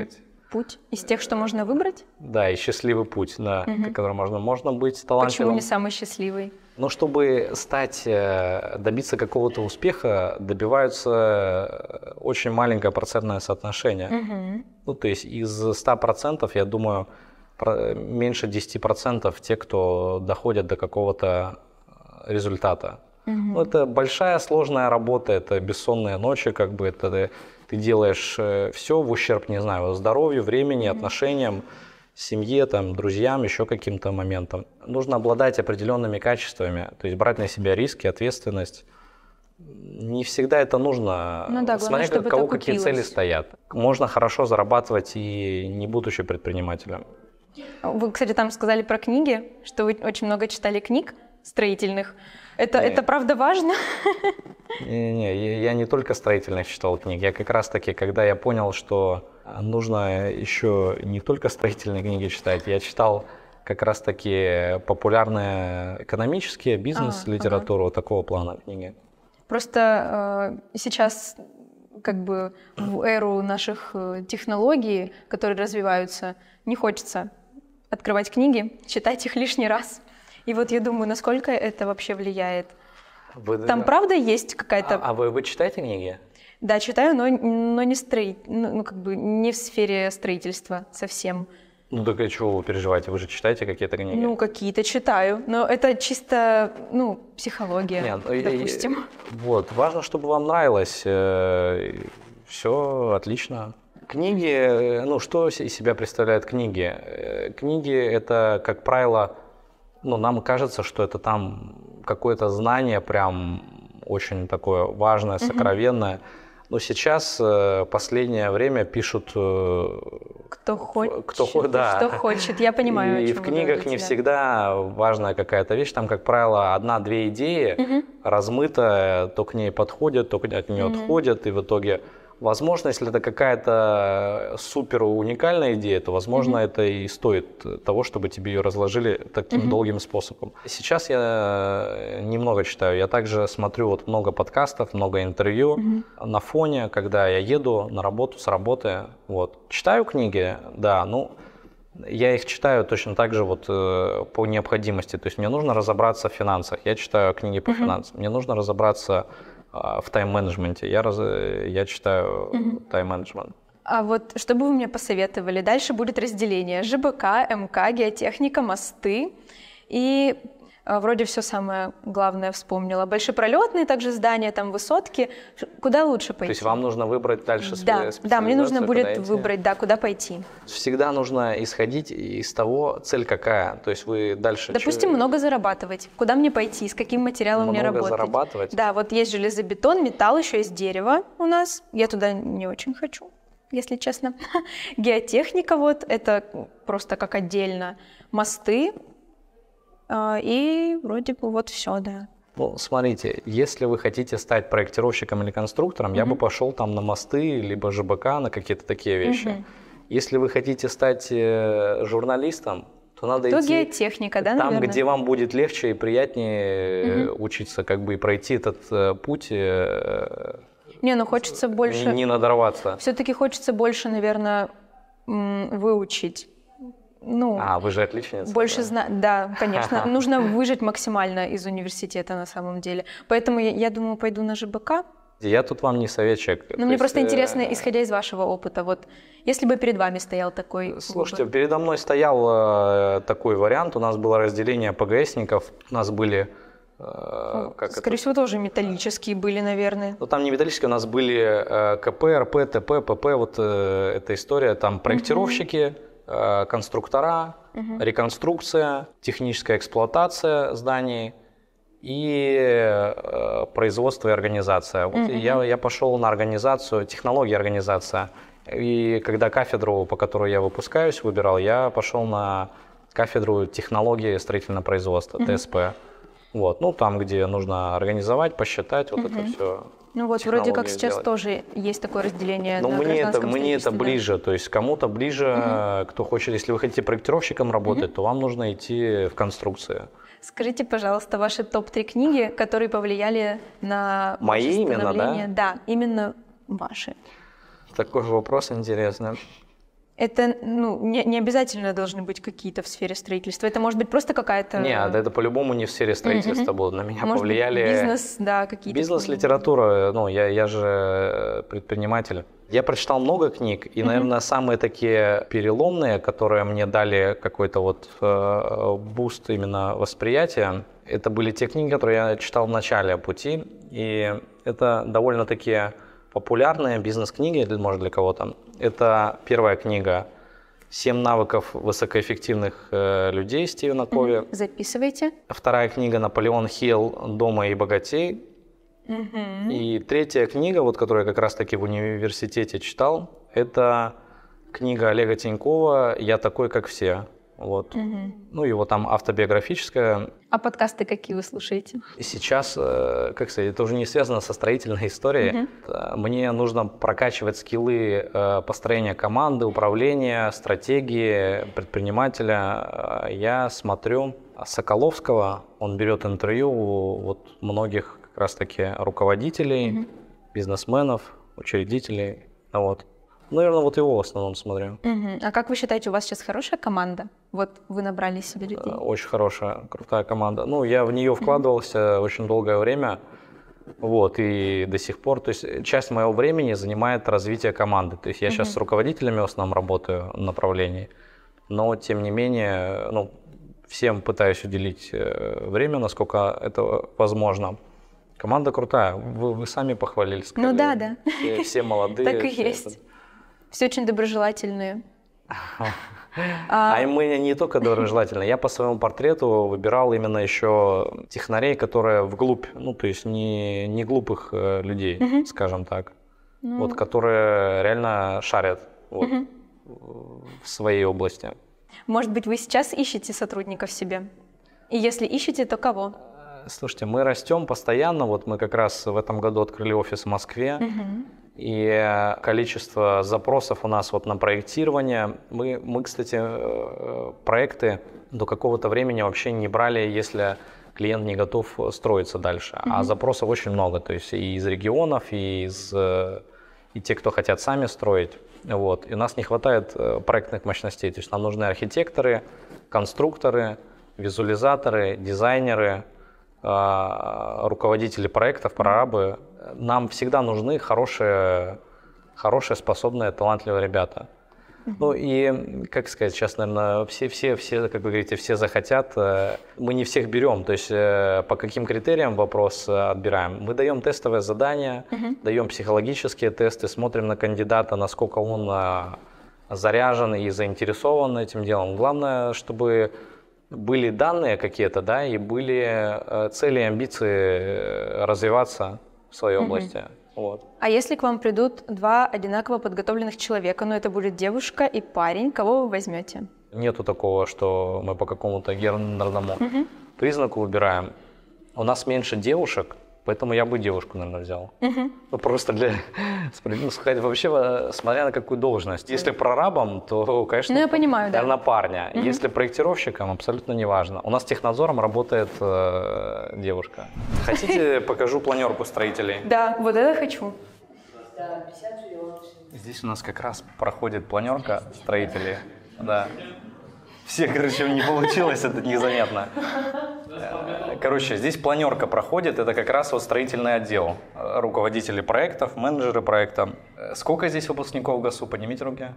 B: путь из тех, что можно выбрать?
A: Да, и счастливый путь, да,
B: Мгм.
A: который можно. Можно быть
B: Почему
A: талантливым.
B: не самый счастливый?
A: Но чтобы стать, э, добиться какого-то успеха, добиваются э, очень маленькое процентное соотношение.
B: Мгм.
A: Ну, то есть из ста процентов, я думаю, про- меньше десяти процентов те, кто доходят до какого-то результата.
B: Мгм.
A: Ну, это большая сложная работа, это бессонные ночи, как бы это ты, ты делаешь все в ущерб, не знаю, здоровью, времени, отношениям, семье, там, друзьям, еще каким-то моментам. Нужно обладать определенными качествами, то есть брать на себя риски, ответственность. Не всегда это нужно,
B: Ну да, главное,
A: смотря
B: чтобы
A: как,
B: это
A: кого какие
B: окупилось.
A: цели стоят. Можно хорошо зарабатывать и не будучи предпринимателем.
B: Вы, кстати, там сказали про книги, что вы очень много читали книг строительных. Это,
A: Не.
B: это правда важно?
A: Не-не, я я не только строительных читал книг, я как раз-таки, когда я понял, что нужно еще не только строительные книги читать, я читал как раз-таки популярные экономические, бизнес-литературу, вот такого плана книги.
B: Просто э, сейчас как бы в эру наших э, технологий, которые развиваются, не хочется открывать книги, читать их лишний раз. И вот я думаю, насколько это вообще влияет.
A: Вы-
B: Там правда есть какая-то...
A: А, а вы, вы читаете книги?
B: Да, читаю, но, но не, строи... ну, ну, как бы не в сфере строительства совсем.
A: Ну так и чего вы переживаете? Вы же читаете какие-то книги?
B: Ну, какие-то читаю, но это чисто, ну, психология,
A: Нет, ну, и-
B: допустим.
A: Вот, важно, чтобы вам нравилось. Все отлично. Книги, э, ну, что из себя представляют книги? Э, Книги — это, как правило, ну, нам кажется, что это там какое-то знание прям очень такое важное, сокровенное. Но сейчас, э, последнее время пишут... э,
B: Кто хочет,
A: кто хо- да.
B: что хочет, я понимаю, о
A: И
B: чем
A: в
B: вы
A: книгах
B: говорите,
A: не
B: да.
A: всегда важная какая-то вещь. Там, как правило, одна-две идеи размытая, то к ней подходят, то от нее отходят. И в итоге, возможно, если это какая-то супер уникальная идея, то, возможно, это и стоит того, чтобы тебе ее разложили таким долгим способом. Сейчас я немного читаю. Я также смотрю вот много подкастов, много интервью на фоне, когда я еду на работу, с работы. Вот. Читаю книги, да, ну... Я их читаю точно так же вот, э, по необходимости. То есть мне нужно разобраться в финансах. Я читаю книги по финансам. Мне нужно разобраться э, в тайм-менеджменте. Я, раз, я читаю тайм-менеджмент.
B: А вот что бы вы мне посоветовали? Дальше будет разделение: ЖБК, МК, геотехника, мосты. И а, вроде все самое главное вспомнила. Большепролетные также здания, там высотки. Ш- Куда лучше пойти?
A: То есть вам нужно выбрать дальше
B: Да,
A: спе-
B: да, мне нужно
A: специализацию,
B: будет
A: куда идти?
B: выбрать, да, куда пойти.
A: Всегда нужно исходить из того, цель какая. То есть вы дальше...
B: Допустим,
A: чё-
B: много зарабатывать. Куда мне пойти? С каким материалом мне
A: Много
B: работать?
A: зарабатывать?
B: Да, вот есть железобетон, металл, еще есть дерево у нас. Я туда не очень хочу, если честно. Геотехника вот, это просто как отдельно. Мосты. а, И вроде бы вот все, да.
A: Ну, смотрите, если вы хотите стать проектировщиком или конструктором, я бы пошел там на мосты, либо ЖБК, на какие-то такие вещи. Если вы хотите стать э, журналистом, то надо
B: То
A: идти
B: геотехника, да,
A: там,
B: наверное?
A: где вам будет легче и приятнее э, учиться, как бы и пройти этот э, путь, э,
B: Не, ну хочется
A: не,
B: больше...
A: не надорваться.
B: Все-таки хочется больше, наверное, м, выучить. Ну,
A: А, вы же отличница.
B: больше
A: да.
B: знать, да, конечно. Нужно выжать максимально из университета на самом деле. Поэтому я, я думаю, пойду на ЖБК.
A: Я тут вам не советчик.
B: Но
A: То
B: мне
A: есть,
B: просто
A: э,
B: интересно, исходя из вашего опыта, вот если бы перед вами стоял такой
A: Слушайте,
B: выбор.
A: передо мной стоял э, такой вариант. У нас было разделение ПГСников. У нас были... э, как
B: Скорее
A: это?
B: всего, тоже металлические были, наверное.
A: Ну, там не металлические, у нас были э, КП, РП, ТП, ПП, вот э, эта история. Там проектировщики, э, конструктора, реконструкция, техническая эксплуатация зданий и э, производство и организация. Вот я, я пошел на организацию, технология организация. И когда кафедру, по которой я выпускаюсь, выбирал, я пошел на кафедру технологии строительного производства, ТСП. Вот, ну, там, где нужно организовать, посчитать, вот это все.
B: Ну вот вроде как
A: технологии
B: сейчас
A: сделать.
B: тоже есть такое разделение
A: Но
B: на
A: мне это,
B: гражданском
A: мне это
B: строительстве, да.
A: ближе, то есть кому-то ближе, кто хочет, если вы хотите проектировщиком работать, то вам нужно идти в конструкции.
B: Скажите, пожалуйста, ваши топ три книги, которые повлияли на
A: Мои
B: ваше
A: именно, да?
B: становление. Да, именно ваши.
A: Такой вопрос интересный.
B: Это ну, не, не обязательно должны быть какие-то в сфере строительства. Это может быть просто какая-то...
A: Нет, это по-любому не в сфере строительства
B: Mm-hmm.
A: было. На меня
B: Может
A: повлияли...
B: быть, бизнес, да, какие-то...
A: Бизнес-литература, ну, я, я же предприниматель. Я прочитал много книг, и, наверное, mm-hmm. самые такие переломные, которые мне дали какой-то вот э, буст именно восприятия, это были те книги, которые я читал в начале пути, и это довольно-таки популярные бизнес-книги, может, для кого-то. Это первая книга «Семь навыков высокоэффективных э, людей» Стивена Кови.
B: Mm-hmm. Записывайте.
A: Вторая книга «Наполеон Хилл. Дома и богатей».
B: Mm-hmm.
A: И третья книга, вот, которую я как раз-таки в университете читал, это книга Олега Тинькова «Я такой, как все». Вот.
B: Mm-hmm.
A: Ну, его там автобиографическая.
B: А подкасты какие вы слушаете?
A: Сейчас, как сказать, это уже не связано со строительной историей. Mm-hmm. Мне нужно прокачивать скиллы построения команды, управления, стратегии предпринимателя. Я смотрю Соколовского, он берет интервью у вот многих как раз-таки руководителей, mm-hmm. бизнесменов, учредителей. Вот. Наверное, вот его в основном смотрю.
B: Uh-huh. А как вы считаете, у вас сейчас хорошая команда? Вот вы набрали себе людей.
A: Очень хорошая, крутая команда. Ну, я в нее вкладывался uh-huh. очень долгое время, вот, и до сих пор. То есть часть моего времени занимает развитие команды. То есть я uh-huh. сейчас с руководителями в основном работаю в направлении, но, тем не менее, ну, всем пытаюсь уделить время, насколько это возможно. Команда крутая. Вы, вы сами похвалили. Сказали.
B: Ну да, да.
A: Все, все молодые.
B: Так и
A: все
B: есть.
A: Это...
B: Все очень доброжелательные.
A: А мы не только доброжелательные. Я по своему портрету выбирал именно еще технарей, которые вглубь, ну то есть не, не глупых людей, uh-huh. скажем так, ну... вот, которые реально шарят вот, uh-huh. в своей области.
B: Может быть, вы сейчас ищете сотрудников себе? И если ищете, то кого?
A: Слушайте, мы растем постоянно. Вот мы как раз в этом году открыли офис в Москве. Uh-huh. И количество запросов у нас вот на проектирование. Мы, мы, кстати, проекты до какого-то времени вообще не брали, если клиент не готов строиться дальше. Mm-hmm. А запросов очень много. То есть и из регионов, и, из, и те, кто хотят сами строить. Вот. И у нас не хватает проектных мощностей. То есть нам нужны архитекторы, конструкторы, визуализаторы, дизайнеры, руководители проектов, прорабы. Нам всегда нужны хорошие, хорошие, способные, талантливые ребята. Uh-huh. Ну и, как сказать, сейчас, наверное, все, все, все, как вы говорите, все захотят. Мы не всех берем, то есть по каким критериям вопрос отбираем. Мы даем тестовые задания, uh-huh. даем психологические тесты, смотрим на кандидата, насколько он заряжен и заинтересован этим делом. Главное, чтобы были данные какие-то, да, и были цели и амбиции развиваться в своей области. Mm-hmm. Вот.
B: А если к вам придут два одинаково подготовленных человека, но это будет девушка и парень, кого вы возьмете?
A: Нету такого, что мы по какому-то гендерному mm-hmm. признаку выбираем. У нас меньше девушек, поэтому я бы девушку, наверное, взял. Mm-hmm. Ну, просто для справедливости. Вообще, смотря на какую должность. Если прорабом, то, конечно,
B: ну, я понимаю,
A: наверное,
B: да.
A: парня.
B: Mm-hmm.
A: Если проектировщиком, абсолютно неважно. У нас технадзором работает э, девушка. Хотите, покажу планерку строителей?
B: Да, вот это хочу.
A: Здесь у нас как раз проходит планерка строителей. Да. Все, короче, не получилось, это незаметно. Короче, здесь планерка проходит, это как раз вот строительный отдел. Руководители проектов, менеджеры проекта. Сколько здесь выпускников ГАСУ? Поднимите руки.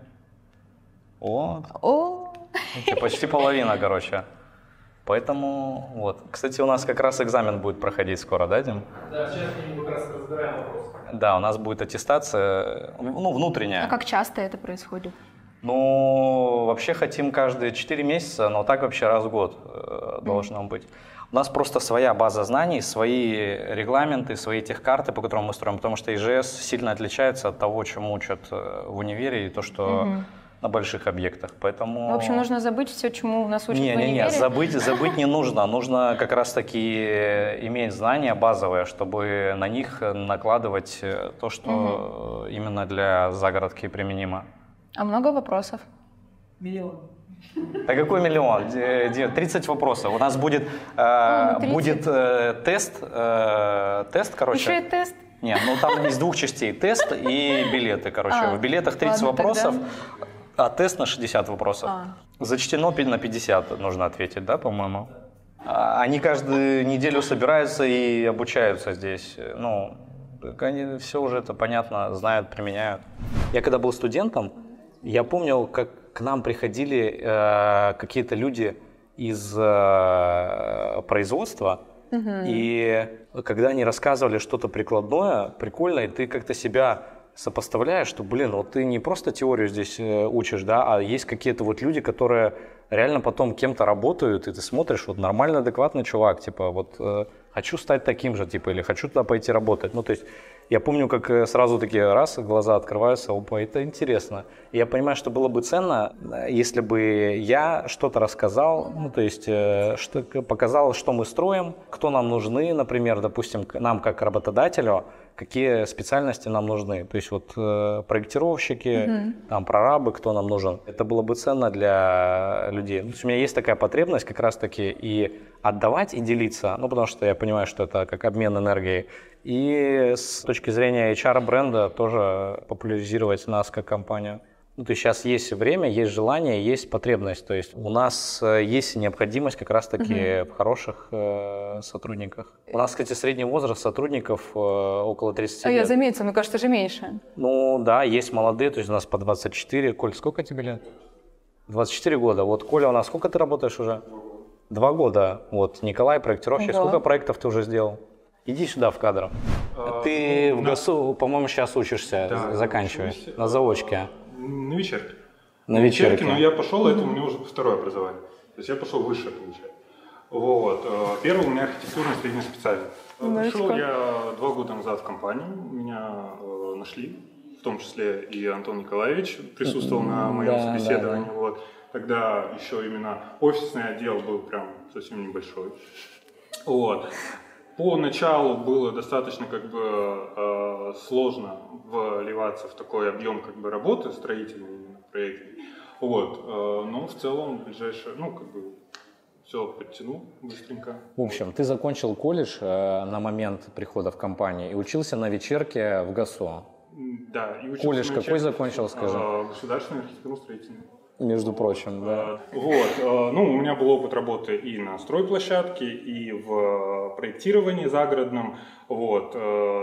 A: О,
B: О.
A: почти половина, короче. Поэтому, вот. Кстати, у нас как раз экзамен будет проходить скоро, да, Дим?
D: Да, сейчас мы как раз разбираем вопрос.
A: Да, у нас будет аттестация, ну, внутренняя.
B: А как часто это происходит?
A: Ну, вообще хотим каждые четыре месяца, но так вообще раз в год э, должно mm. быть. У нас просто своя база знаний, свои регламенты, свои техкарты, по которым мы строим, потому что ИЖС сильно отличается от того, чему учат в универе, и то, что mm-hmm. на больших объектах. Поэтому...
B: В общем, нужно забыть все, чему нас учат
A: не,
B: в универе.
A: Не-не-не, забыть, забыть не нужно. Нужно как раз-таки иметь знания базовые, чтобы на них накладывать то, что mm-hmm. именно для загородки применимо.
B: А много вопросов?
D: Миллион.
A: А какой миллион? тридцать вопросов. У нас будет, э,
B: ну,
A: будет э, тест, э, тест, короче.
B: Еще и тест?
A: Нет, ну там из двух частей. Тест и билеты, короче.
B: А,
A: в билетах тридцать
B: ладно,
A: вопросов.
B: тогда...
A: А тест на шестьдесят вопросов.
B: А.
A: Зачтено на пятьдесят нужно ответить, да, по-моему? А, Они каждую неделю собираются и обучаются здесь. Ну, они все уже это понятно, знают, применяют. Я когда был студентом, я помню, как к нам приходили э, какие-то люди из э, производства, угу. И когда они рассказывали что-то прикладное, прикольное, ты как-то себя сопоставляешь, что, блин, вот ты не просто теорию здесь э, учишь, да, а есть какие-то вот люди, которые реально потом кем-то работают, и ты смотришь, вот нормально, адекватный чувак, типа, вот э, хочу стать таким же, типа, или хочу туда пойти работать. Ну, то есть я помню, как сразу такие раз, глаза открываются, опа, это интересно. И я понимаю, что было бы ценно, если бы я что-то рассказал, ну, то есть э, что, показал, что мы строим, кто нам нужны, например, допустим, нам как работодателю, какие специальности нам нужны. То есть вот э, проектировщики, mm-hmm. там, прорабы, кто нам нужен. Это было бы ценно для людей. То есть у меня есть такая потребность как раз-таки и отдавать, и делиться, ну, потому что я понимаю, что это как обмен энергией. И с точки зрения эйч ар-бренда тоже популяризировать нас как компанию. Ну, то есть сейчас есть время, есть желание, есть потребность. То есть у нас есть необходимость как раз-таки uh-huh. в хороших э, сотрудниках. У нас, кстати, средний возраст сотрудников э, около тридцати
B: а
A: лет.
B: Я заметила, мне кажется, же меньше.
A: Ну да, есть молодые, то есть у нас по двадцать четыре. Коль, сколько тебе лет? двадцать четыре года. Вот, Коля, у нас сколько ты работаешь уже? Два года. Вот, Николай, проектировщик. Ого. Сколько проектов ты уже сделал? Иди сюда в кадр. А, ты ну, в ГАСУ, по-моему, сейчас учишься, да, заканчиваешь, учусь, на заочке.
C: На вечерке.
A: На вечерке.
C: Но я пошел, это у меня уже второе образование. То есть я пошел выше, получается. Вот. Первый у меня архитектурная средняя специальность. Пришел я два года назад в компанию, меня э, нашли, в том числе и Антон Николаевич присутствовал на моем да, собеседовании. Да, да. Вот. Тогда еще именно офисный отдел был прям совсем небольшой. Вот. Поначалу было достаточно как бы э, сложно вливаться в такой объем как бы работы строительной, именно проектной. Вот, э, но в целом ближайшее, ну как бы все подтянул быстренько.
A: В общем, ты закончил колледж э, на момент прихода в компанию и учился на вечерке в ГАСУ.
C: Да, и учился
A: колледж
C: на
A: какой закончил, скажи?
C: Э, государственный архитектурно-строительный.
A: Между прочим, да.
C: Вот, ну, у меня был опыт работы и на стройплощадке, и в проектировании загородном, вот,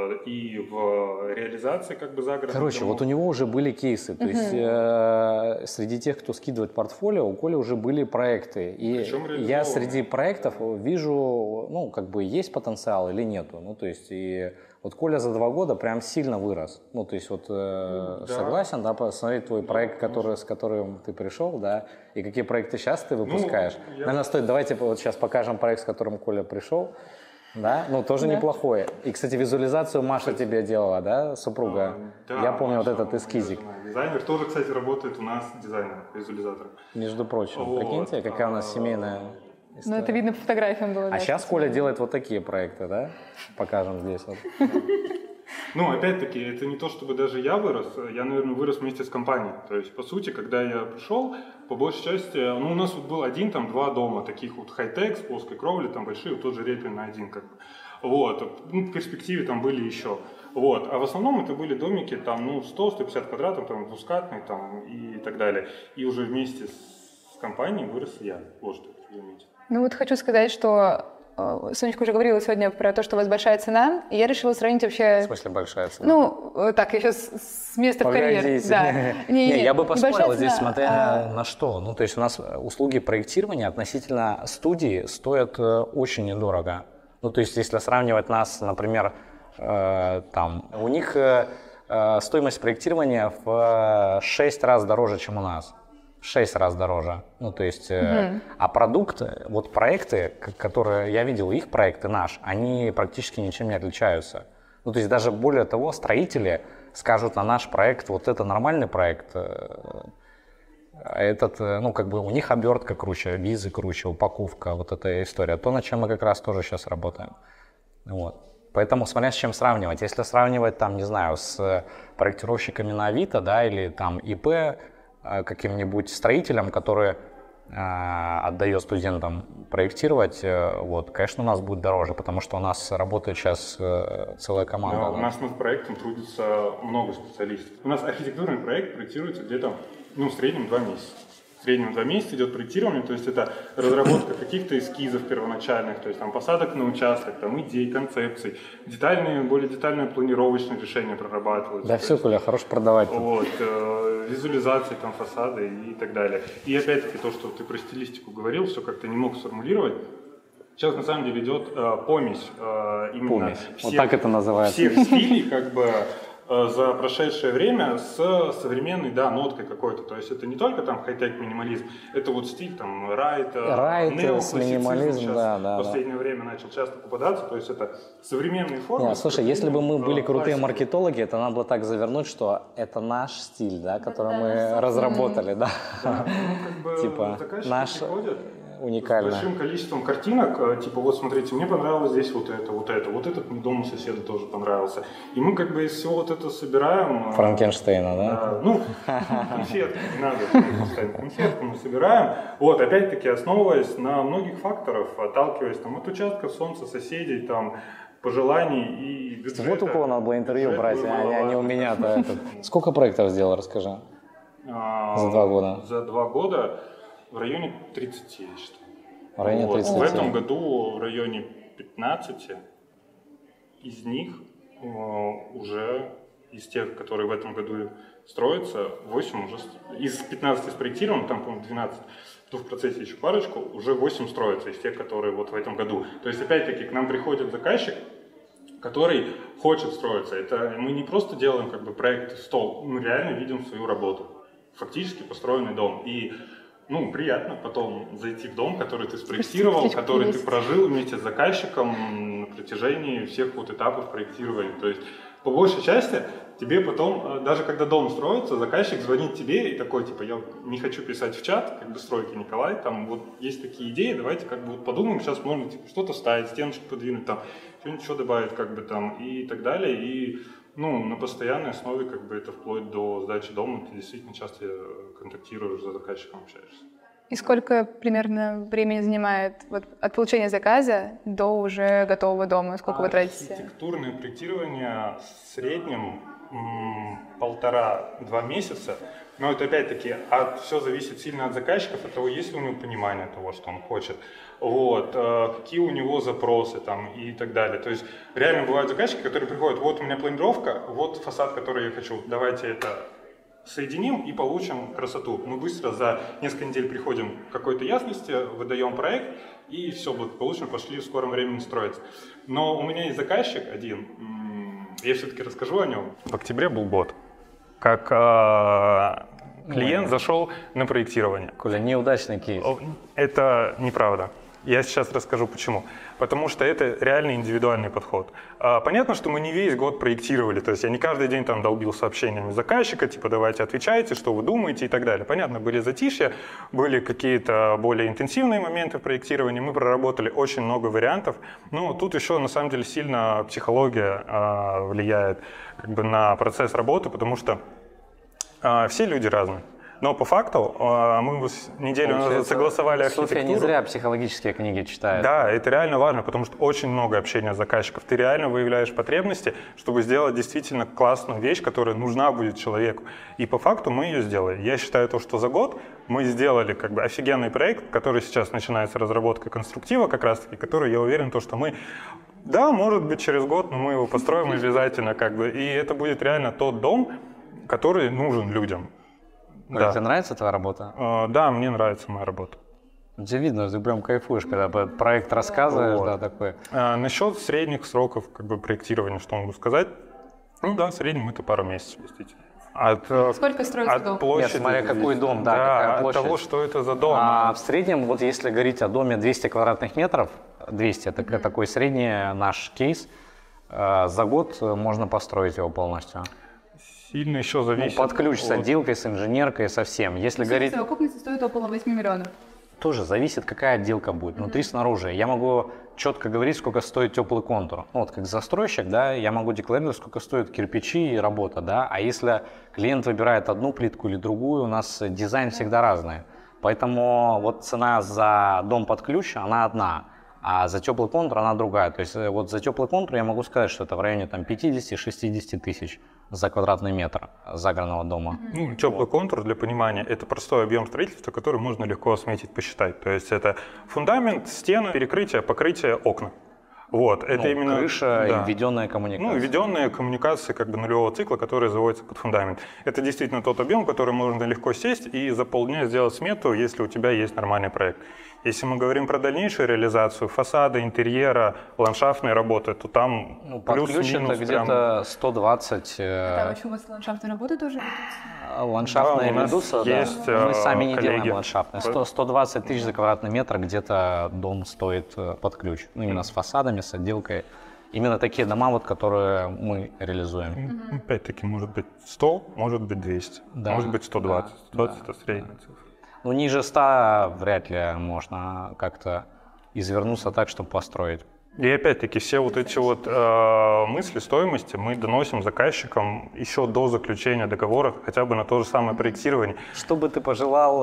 C: и в реализации как бы загородных
A: Короче,
C: домов.
A: вот у него уже были кейсы, то uh-huh. есть э, среди тех, кто скидывает портфолио, у Коли уже были проекты, и я среди проектов вижу, ну, как бы есть потенциал или нету, ну, то есть и вот Коля за два года прям сильно вырос. Ну, то есть вот э, да. согласен, да, посмотреть твой проект, который, с которым ты пришел, да, и какие проекты сейчас ты выпускаешь. Ну, я... Наверное, стоит, давайте вот сейчас покажем проект, с которым Коля пришел, да, ну, тоже да. неплохой. И, кстати, визуализацию Маша тебе делала, да, супруга? А, да, я помню Маша, вот этот эскизик.
C: Дизайнер тоже, кстати, работает у нас, дизайнер, визуализатор.
A: Между прочим, вот. Прикиньте, какая у нас семейная...
B: Ну, это видно по фотографиям было.
A: А да, сейчас Коля делает вот такие проекты, да? Покажем здесь. Вот.
C: Ну, опять-таки, это не то, чтобы даже я вырос. Я, наверное, вырос вместе с компанией. То есть, по сути, когда я пришел, по большей части, ну, у нас вот был один, там, два дома, таких вот хай-тек, с плоской кровлей, там, большие, вот тот же Репин один, как бы. Вот. Ну, в перспективе там были еще. Вот. А в основном это были домики, там, ну, сто - сто пятьдесят квадратов, там, двускатные, там, и так далее. И уже вместе с компанией вырос я. Вот что я заметил.
B: Ну вот хочу сказать, что э, Сонечка уже говорила сегодня про то, что у вас большая цена, и я решила сравнить вообще...
A: В смысле большая цена?
B: Ну, так, я сейчас с места
A: Погодите.
B: в карьер. Да.
A: Не, не, я бы поспорил здесь,
B: цена,
A: смотря
B: а...
A: на что. Ну, то есть у нас услуги проектирования относительно студии стоят очень недорого. Ну, то есть если сравнивать нас, например, э, там, у них э, стоимость проектирования в шесть раз дороже, чем у нас. Шесть раз дороже. Ну, то есть, mm-hmm. а продукт, вот проекты, которые я видел, их проекты наш, они практически ничем не отличаются. Ну, то есть даже более того, строители скажут на наш проект, вот это нормальный проект, этот, ну, как бы у них обертка круче, визы круче, упаковка, вот эта история. То, над чем мы как раз тоже сейчас работаем. Вот. Поэтому смотря с чем сравнивать. Если сравнивать, там, не знаю, с проектировщиками на Авито, да, или там ИП, каким-нибудь строителям, который э, отдает студентам проектировать, э, вот, конечно, у нас будет дороже, потому что у нас работает сейчас э, целая команда.
C: Да,
A: да.
C: У нас над проектом трудится много специалистов. У нас архитектурный проект проектируется где-то ну, в среднем два месяца. В среднем два месяца идет проектирование, то есть это разработка каких-то эскизов первоначальных, то есть там посадок на участок, там идей, концепций, детальные, более детальные планировочные решения прорабатываются.
F: Да все, Коля, хорош продавать.
C: Вот, э, визуализации там фасада и так далее. И опять-таки то, что ты про стилистику говорил, все как-то не мог сформулировать. Сейчас на самом деле идет э, помесь э, именно
F: помесь.
C: Всех,
F: Вот так это называется.
C: всех стилей, как бы за прошедшее время с современной, да, ноткой какой-то. То есть это не только там хай-тек минимализм, это вот стиль там райта,
F: Райт,
C: неоклассицизм
F: минимализм,
C: сейчас
F: да, да,
C: в последнее
F: да.
C: время начал часто попадаться. То есть это современные формы.
F: Не, слушай, если бы мы были крутые
C: классики.
F: маркетологи, это надо было так завернуть, что это наш стиль, да, который
E: Да,
F: мы
E: да,
F: разработали, да.
C: Да, ну, как бы
F: Типа
C: заказчики
F: наш
C: приходят
F: уникальный.
C: с большим количеством картинок, типа вот смотрите, мне понравилось здесь вот это, вот это, вот этот мне дом у соседа тоже понравился. И мы как бы из всего вот это собираем.
F: Франкенштейна, да?
C: Да, ну, конфетку, не надо, Франкенштейн, конфетку мы собираем. Вот, опять-таки, основываясь на многих факторах, отталкиваясь там от участка солнца, соседей, там, пожеланий и бюджета.
F: Вот у кого надо было интервью
C: Бюджет
F: брать,
C: был
F: а не- а не у
C: маловат.
F: меня-то. этот. Сколько проектов сделал, расскажи.
C: А,
F: За два года?
C: За два года в районе тридцати, я считаю.
F: В районе
C: Вот.
F: тридцати.
C: В этом году в районе пятнадцати, из них э, уже, из тех, которые в этом году строятся, восемь уже, из пятнадцати спроектировано, там, по-моему, двенадцать, тут в процессе еще парочку, уже восемь строятся из тех, которые вот в этом году. То есть, опять-таки, к нам приходит заказчик, который хочет строиться. Это мы не просто делаем как бы проект в стол, мы реально видим свою работу. Фактически построенный дом. И ну, приятно потом зайти в дом, который ты спроектировал, который ты прожил вместе с заказчиком на протяжении всех вот этапов проектирования. То есть, по большей части, тебе потом, даже когда дом строится, заказчик звонит тебе и такой, типа, я не хочу писать в чат, как бы, стройки, Николай, там вот есть такие идеи, давайте как бы вот подумаем, сейчас можно типа, что-то ставить, стеночку подвинуть, там, что-нибудь еще добавить, как бы там, и так далее. И ну, на постоянной основе как бы это вплоть до сдачи дома, ты действительно часто контактируешь с заказчиком, общаешься.
G: И сколько примерно времени занимает вот, от получения заказа до уже готового дома? Сколько вы тратите?
C: Архитектурное проектирование в среднем м, полтора-два месяца. Но это опять-таки от, все зависит сильно от заказчиков, от того, есть ли у него понимание того, что он хочет, вот, э, какие у него запросы там, и так далее. То есть реально бывают заказчики, которые приходят, вот у меня планировка, вот фасад, который я хочу, давайте это соединим и получим красоту. Мы быстро за несколько недель приходим к какой-то ясности, выдаем проект, и все благополучно пошли в скором времени строиться. Но у меня есть заказчик один, я все-таки расскажу о нем. В октябре был год, как э, клиент Ой. зашел на проектирование.
F: Коля, неудачный кейс.
C: Это неправда. Я сейчас расскажу почему. Потому что это реально индивидуальный подход. Понятно, что мы не весь год проектировали, то есть я не каждый день там долбил сообщениями заказчика, типа давайте отвечайте, что вы думаете и так далее. Понятно, были затишья, были какие-то более интенсивные моменты проектирования, мы проработали очень много вариантов, но тут еще на самом деле сильно психология влияет как бы на процесс работы, потому что все люди разные. Но по факту мы неделю назад согласовали архитектуру.
F: Софья не зря психологические книги читает.
C: Да, это реально важно, потому что очень много общения с заказчиком. Ты реально выявляешь потребности, чтобы сделать действительно классную вещь, которая нужна будет человеку. И по факту мы ее сделали. Я считаю, то, что за год мы сделали как бы офигенный проект, который сейчас начинается разработка конструктива как раз-таки, который, я уверен, то, что мы... Да, может быть, через год, но мы его построим обязательно. Как бы, и это будет реально тот дом, который нужен людям.
F: Как,
C: Да.
F: тебе нравится твоя работа?
C: Uh, да, мне нравится моя работа.
F: Тебе видно, ты прям кайфуешь, когда проект рассказываешь,
C: Вот.
F: да, такой.
C: Uh, насчет средних сроков как бы, проектирования, что могу сказать? Ну да, в среднем это пару месяцев, действительно. От,
G: Сколько строится
C: от
G: дом?
C: площади,
F: Нет, смотря какой дом, да,
C: да,
F: какая
C: от
F: площадь.
C: того, что это за дом.
F: А в среднем, вот если говорить о доме двести квадратных метров, двести, это mm-hmm. такой средний наш кейс, за год можно построить его полностью.
C: Сильно еще зависит.
F: Ну, под ключ, с
C: от...
F: отделкой, с инженеркой, со всем. Если говорить...
G: Совокупность стоит около восьми миллионов.
F: Тоже зависит, какая отделка будет, внутри, mm-hmm. снаружи. Я могу четко говорить, сколько стоит теплый контур. Ну, вот как застройщик, да, я могу декларировать, сколько стоят кирпичи и работа, да. А если клиент выбирает одну плитку или другую, у нас дизайн всегда разный. Поэтому вот цена за дом под ключ, она одна, а за теплый контур она другая. То есть вот за теплый контур я могу сказать, что это в районе там пятьдесят-шестьдесят тысяч. за квадратный метр загородного дома.
C: Ну, теплый контур, для понимания, это простой объем строительства, который можно легко осметить, посчитать. То есть это фундамент, стены, перекрытие, покрытие, окна. Вот, это
F: Ну,
C: именно
F: крыша
C: да.
F: и введенная коммуникация.
C: Ну, введенные коммуникации как бы нулевого цикла, которые заводятся под фундамент. Это действительно тот объем, который можно легко сесть и за полдня сделать смету, если у тебя есть нормальный проект. Если мы говорим про дальнейшую реализацию фасада, интерьера, ландшафтной работы, то там
F: Ну, под ключ
C: плюс-минус
F: это где-то сто двадцать.
G: Там
F: Э,
G: еще у вас ландшафтная работа тоже ведется?
F: ландшафтная
C: Да, у нас
F: ведутся, да.
C: есть,
F: Мы
C: э,
F: сами не
C: коллеги.
F: делаем ландшафтные. сто, сто двадцать тысяч за квадратный метр где-то дом стоит э, под ключ. Ну, именно с фасадами, с отделкой. Именно такие дома, вот, которые мы реализуем.
C: Опять-таки, может быть сто, может быть двести,
F: Да,
C: может быть сто двадцать.
F: да,
C: сто двадцать
F: да,
C: это средняя цифра.
F: Ну, ниже ста вряд ли можно как-то извернуться так, чтобы построить.
C: И опять-таки все вот эти вот э, мысли стоимости мы доносим заказчикам еще до заключения договора, хотя бы на то же самое проектирование.
F: Что бы ты пожелал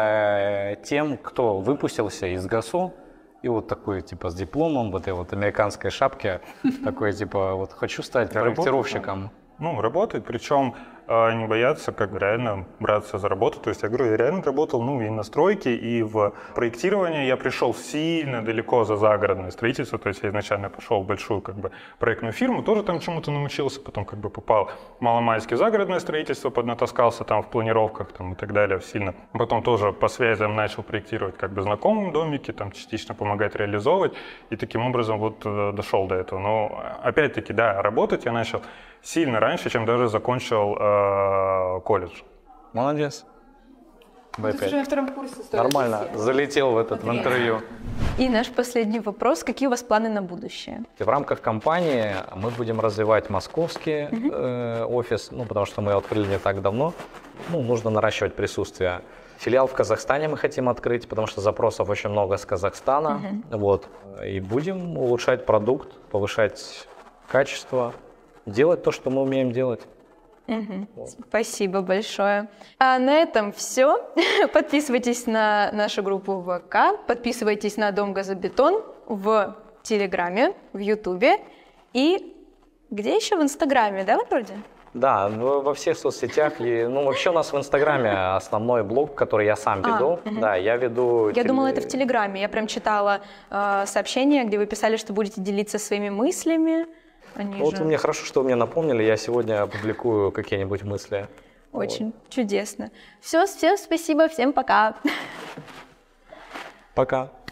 F: э, тем, кто выпустился из ГАСУ, и вот такой, типа, с дипломом, в этой вот американской шапке, такой, типа, вот хочу стать проектировщиком.
C: Ну, работает, причем э, не бояться, как бы, реально браться за работу. То есть, я говорю, я реально работал, ну, и на стройке, и в проектировании. Я пришел сильно далеко за загородное строительство, то есть я изначально пошел в большую, как бы, проектную фирму, тоже там чему-то научился, потом, как бы, попал маломальски в загородное строительство, поднатаскался там в планировках, там, и так далее, сильно. Потом тоже по связям начал проектировать, как бы, знакомым домики, там, частично помогать реализовывать, и таким образом вот э, дошел до этого. Но, опять-таки, да, работать я начал сильно раньше, чем даже закончил э, колледж.
F: Молодец. бэ
G: Ты уже на втором курсе стоит.
F: Нормально, залетел в этот в интервью.
B: И наш последний вопрос. Какие у вас планы на будущее?
F: В рамках компании мы будем развивать московский э, офис, ну, потому что мы его открыли не так давно. Ну, нужно наращивать присутствие. Филиал в Казахстане мы хотим открыть, потому что запросов очень много с Казахстана. Вот. И будем улучшать продукт, повышать качество, делать то, что мы умеем делать.
B: Мгм. Спасибо большое. А на этом все. Подписывайтесь на нашу группу в ВК, подписывайтесь на Дом Газобетон в Телеграме, в Ютубе и где еще? В Инстаграме, да, вроде?
F: Да, во во всех соцсетях. И, ну, вообще у нас в Инстаграме основной блог, который я сам
B: А,
F: веду.
B: мгм.
F: Да, я веду...
B: Я
F: теле-
B: думала, это в Телеграме. Я прям читала э, сообщение, где вы писали, что будете делиться своими мыслями. Они
F: Вот
B: же
F: мне хорошо, что вы мне напомнили. Я сегодня опубликую какие-нибудь мысли.
B: очень чудесно. Все, всем спасибо, всем пока.
F: Пока.